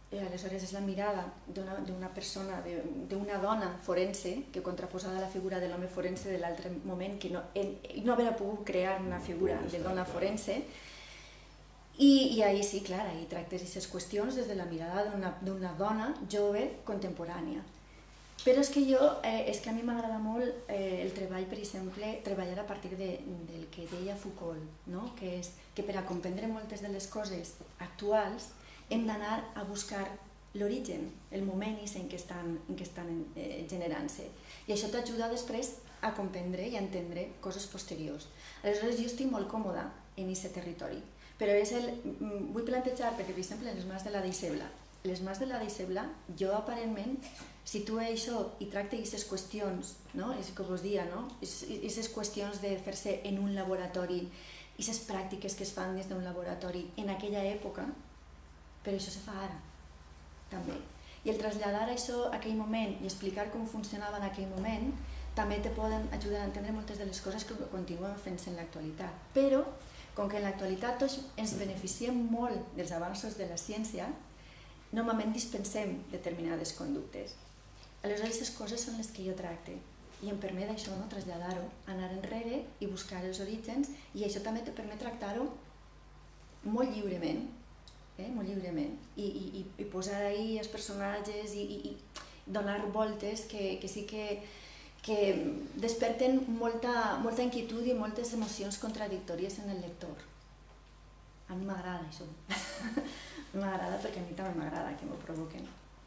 B: aleshores és la mirada d'una persona, d'una dona forense, que contraposada a la figura de l'home forense de l'altre moment, que no haver pogut crear una figura de dona forense. I ahí sí, clar, ahí tractes aquestes qüestions des de la mirada d'una dona jove contemporània. Però és que jo, és que a mi m'agrada molt el treball, per exemple, treballar a partir del que deia Foucault, que és que per a comprendre moltes de les coses actuals hem d'anar a buscar l'origen, el moment en què estan generant-se. I això t'ajuda després a comprendre i a entendre coses posteriors. Aleshores, jo estic molt còmoda en aquest territori, però vull plantejar, perquè, per exemple, les mans de la Deixebla. Les mans de la Deixebla, jo aparentment situo això i tracte aquestes qüestions, és com vos dia, aquestes qüestions de fer-se en un laboratori, aquestes pràctiques que es fan des d'un laboratori en aquella època, però això se fa ara, també. I el traslladar això a aquell moment i explicar com funcionava en aquell moment també te poden ajudar a entendre moltes de les coses que continuen fent-se en l'actualitat. Però, com que en l'actualitat tots ens beneficiem molt dels avanços de la ciència, normalment dispensem determinades conductes. Aleshores, aquestes coses són les que jo tracte i em permet això, traslladar-ho, anar enrere i buscar els orígens, i això també te permet tractar-ho molt lliurement, molt lliurement, i posar ahí els personatges i donar voltes que sí que desperten molta inquietud i moltes emocions contradictòries en el lector. A mi m'agrada això. M'agrada perquè a mi també m'agrada que m'ho provoquen.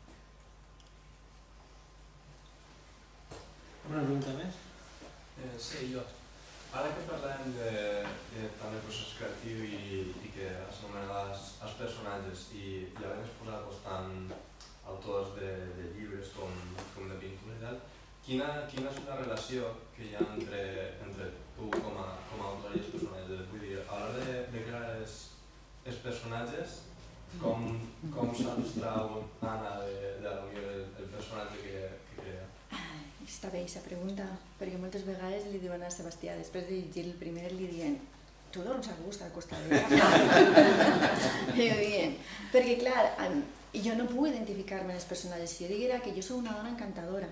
A: Una pregunta més?
F: Sí, jo. Ara que parlem tant de procés creatiu i que has anomenat els personatges i ara que has posat tant autors de llibres com de pintura i tal, quina és la relació que hi ha entre tu com a autor i els personatges? Vull dir, a l'hora de crear els personatges, com s'abstrau Anna del personatge que crea?
B: Està bé aquesta pregunta, perquè moltes vegades li diuen a Sebastià, després de llegir el primer, li diuen tu dorms a gust al costat d'ella. I ho diuen, perquè clar, jo no puc identificar-me en els personatges. Si jo diguera que jo soc una dona encantadora,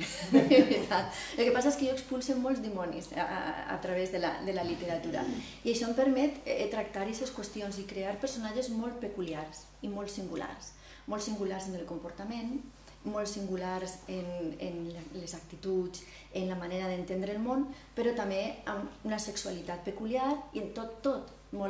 B: el que passa és que jo expulso molts dimonis a través de la literatura i això em permet tractar aquestes qüestions i crear personatges molt peculiars i molt singulars, molt singulars en el comportament, molt singulars en les actituds, en la manera d'entendre el món, però també amb una sexualitat peculiar i en tot, tot,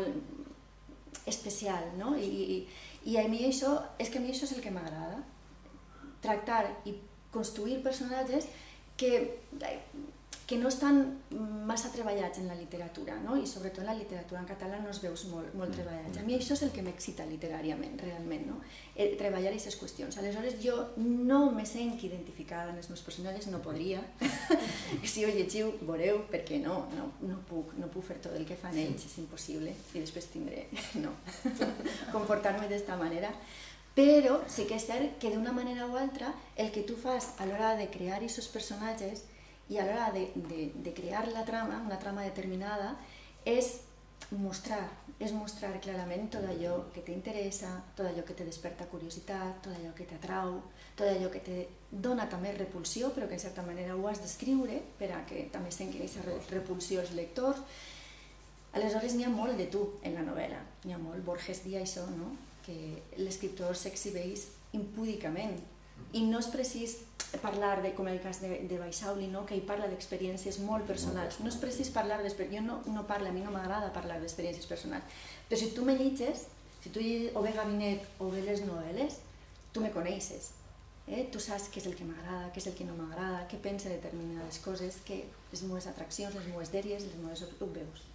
B: molt especial, no? I a mi això, és que a mi això és el que m'agrada, tractar i construir personatges que no estan massa treballats en la literatura, i sobretot en la literatura en català no els veus molt treballats. A mi això és el que m'excita literàriament, realment, treballar aquestes qüestions. Aleshores jo no me sent identificada en els meus personatges, no podria. Si ho llegiu, veureu, perquè no, no puc fer tot el que fan ells, és impossible, i després tindré, no, comportar-me d'esta manera. Però sí que és cert que d'una manera o altra el que tu fas a l'hora de crear aquests personatges i a l'hora de crear la trama, una trama determinada, és mostrar, és mostrar clarament tot allò que t'interessa, tot allò que te desperta curiositat, tot allò que t'atrau, tot allò que te dona també repulsió, però que en certa manera ho has d'escriure per a que també sentin aquesta repulsió els lectors. Aleshores n'hi ha molt de tu en la novel·la, n'hi ha molt. Borges dia això, no?, que l'escriptor s'exhibeix impúdicament i no és precís parlar, com el cas de Baixauli, que ell parla d'experiències molt personals, no és precís parlar d'experiències, jo no parlo, a mi no m'agrada parlar d'experiències personals, però si tu me llegis, si tu llegis o bé Gabinet o bé les novel·les, tu me coneixes, tu saps què és el que m'agrada, què és el que no m'agrada, què pensa de determinades coses, les meves atraccions, les meves dèries, les meves ho veus.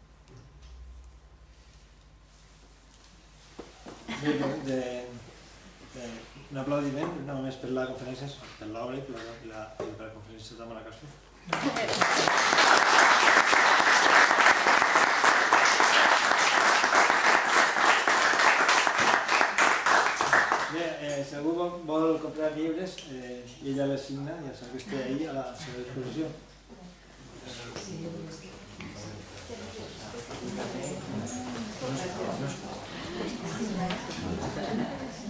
A: Un aplaudiment, no només per la conferència, per l'obra i per la conferència de Maracasco. Bé, si algú vol comprar llibres i ella les signa, ja sap que estic ahí a la seva disposició.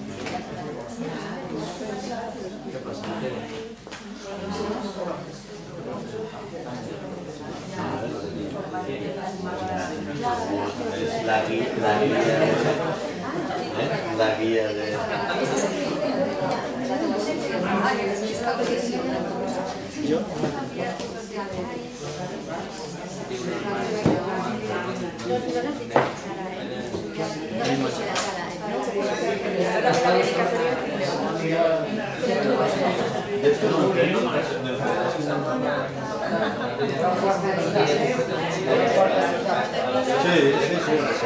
C: La guía, la guía, ¿eh? La guía de...
A: Yo.
C: Sí, sí, sí,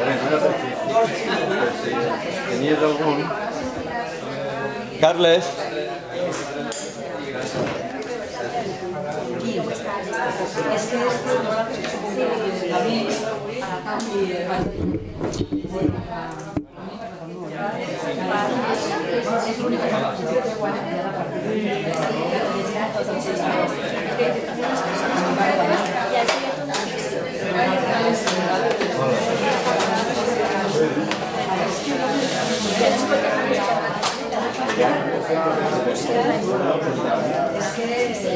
C: sí. ¿Tenías algún? Carles.
G: Es que esto a mí, a canvi, és l'única cosa que té guanya de la partida. És que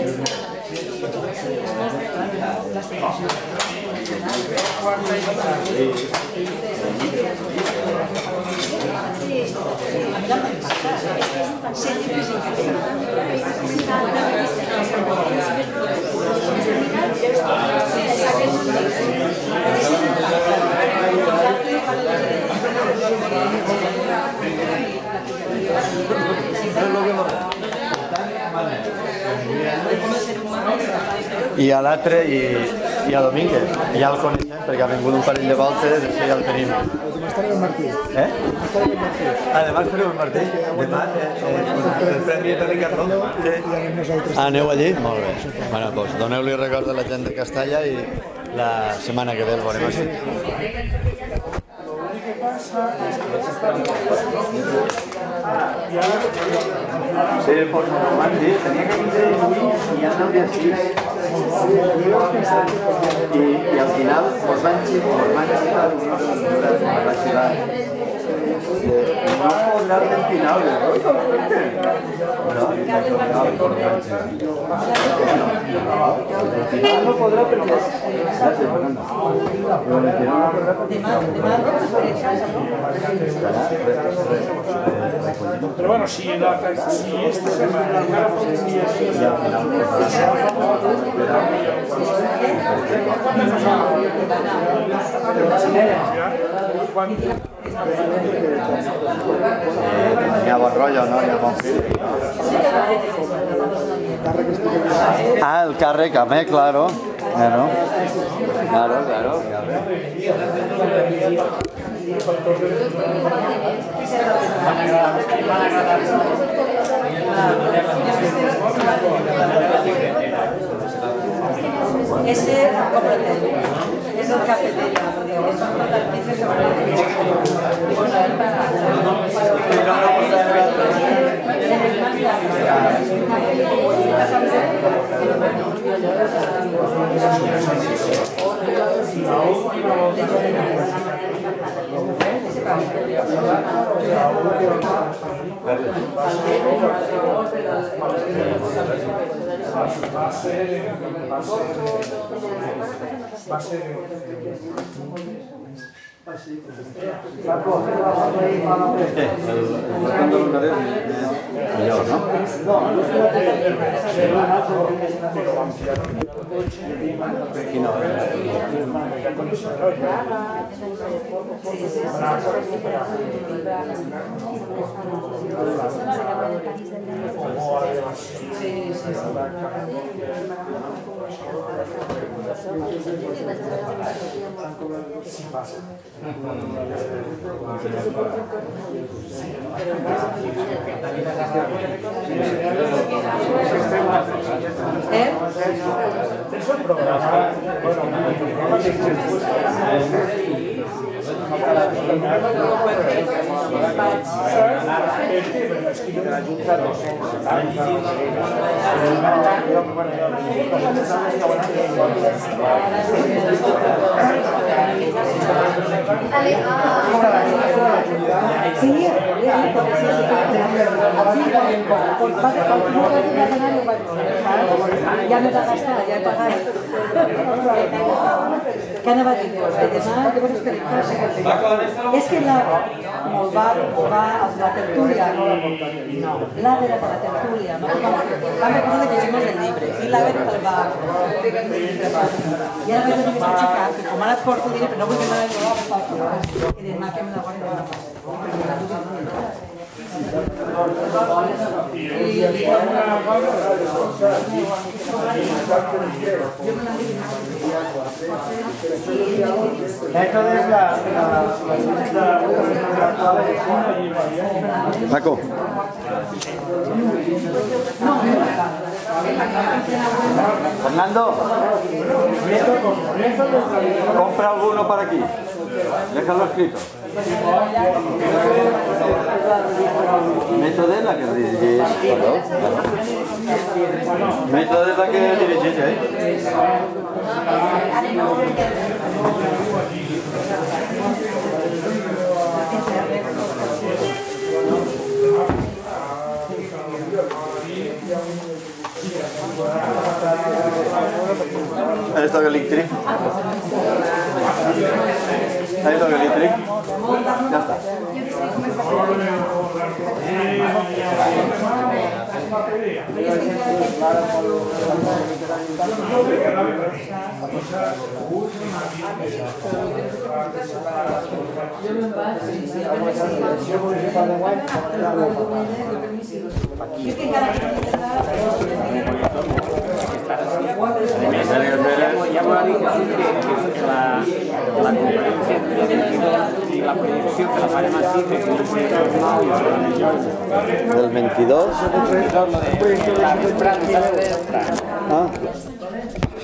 C: I a l'altre, i, i a Domínguez, ja el coneixem perquè ha vingut un parell de voltes, això ja el tenim.
A: Demà estaré el Martí.
C: Eh? Ah, demà estareu el Martí? Demà, el Premi de Ricardo? Ah, aneu allí? Molt bé. Bueno, doncs doneu-li record a la gent de Castalla i la setmana que ve el veurem aquí. Sí, pues no ho van dir, tenia que vindre avui i ja no dia sis. I, i al final us van xivar, us van xivar, us van xivar. No podrà al final, no? No, no podrà perquè... Gràcies, Fernando. Però el que no podrà perquè...
E: Pero bueno, si, la, si esta semana encara fa un dia així,
C: Hi ha bon rotllo, no? Hi ha bon fil. Ah, el càrrec, a mi, claro. Claro, claro, claro.
G: ese completamente es el cafetería, porque son total piezas que van a
E: va a ser... Va a ser...
C: Millor, no? Quina hora?
E: Sí pasa.
G: ¿Eh?
E: Es un programa. Bueno, el
G: Sí, ja m'he de gastar, ja he pagat. Què anava a dir? Demà llavors esperem que la següent. És que molt va la tertúlia, no, l'Aver era de la tertúlia, vam recordar que llegim el llibre, i l'Aver el va... I ara vaig dir a aquesta xica, que com ara et porto diré, però no vull que me la llogui, i demà que me la guardi una cosa.
A: Entonces la
C: Paco. Fernando, compra alguno para aquí. Déjalo escrito. Método es la que dirigís. Método es la que dirigís, ¿eh? ¿Has estado eléctrico? ¿Has estado eléctrico? Ya está.
I: Ja m'ho ha dit que la conferència i la predicció que la farem així, que és
C: Del veintidós. Ah.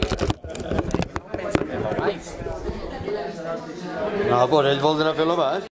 C: No, pues ell voldrà fer-lo baix.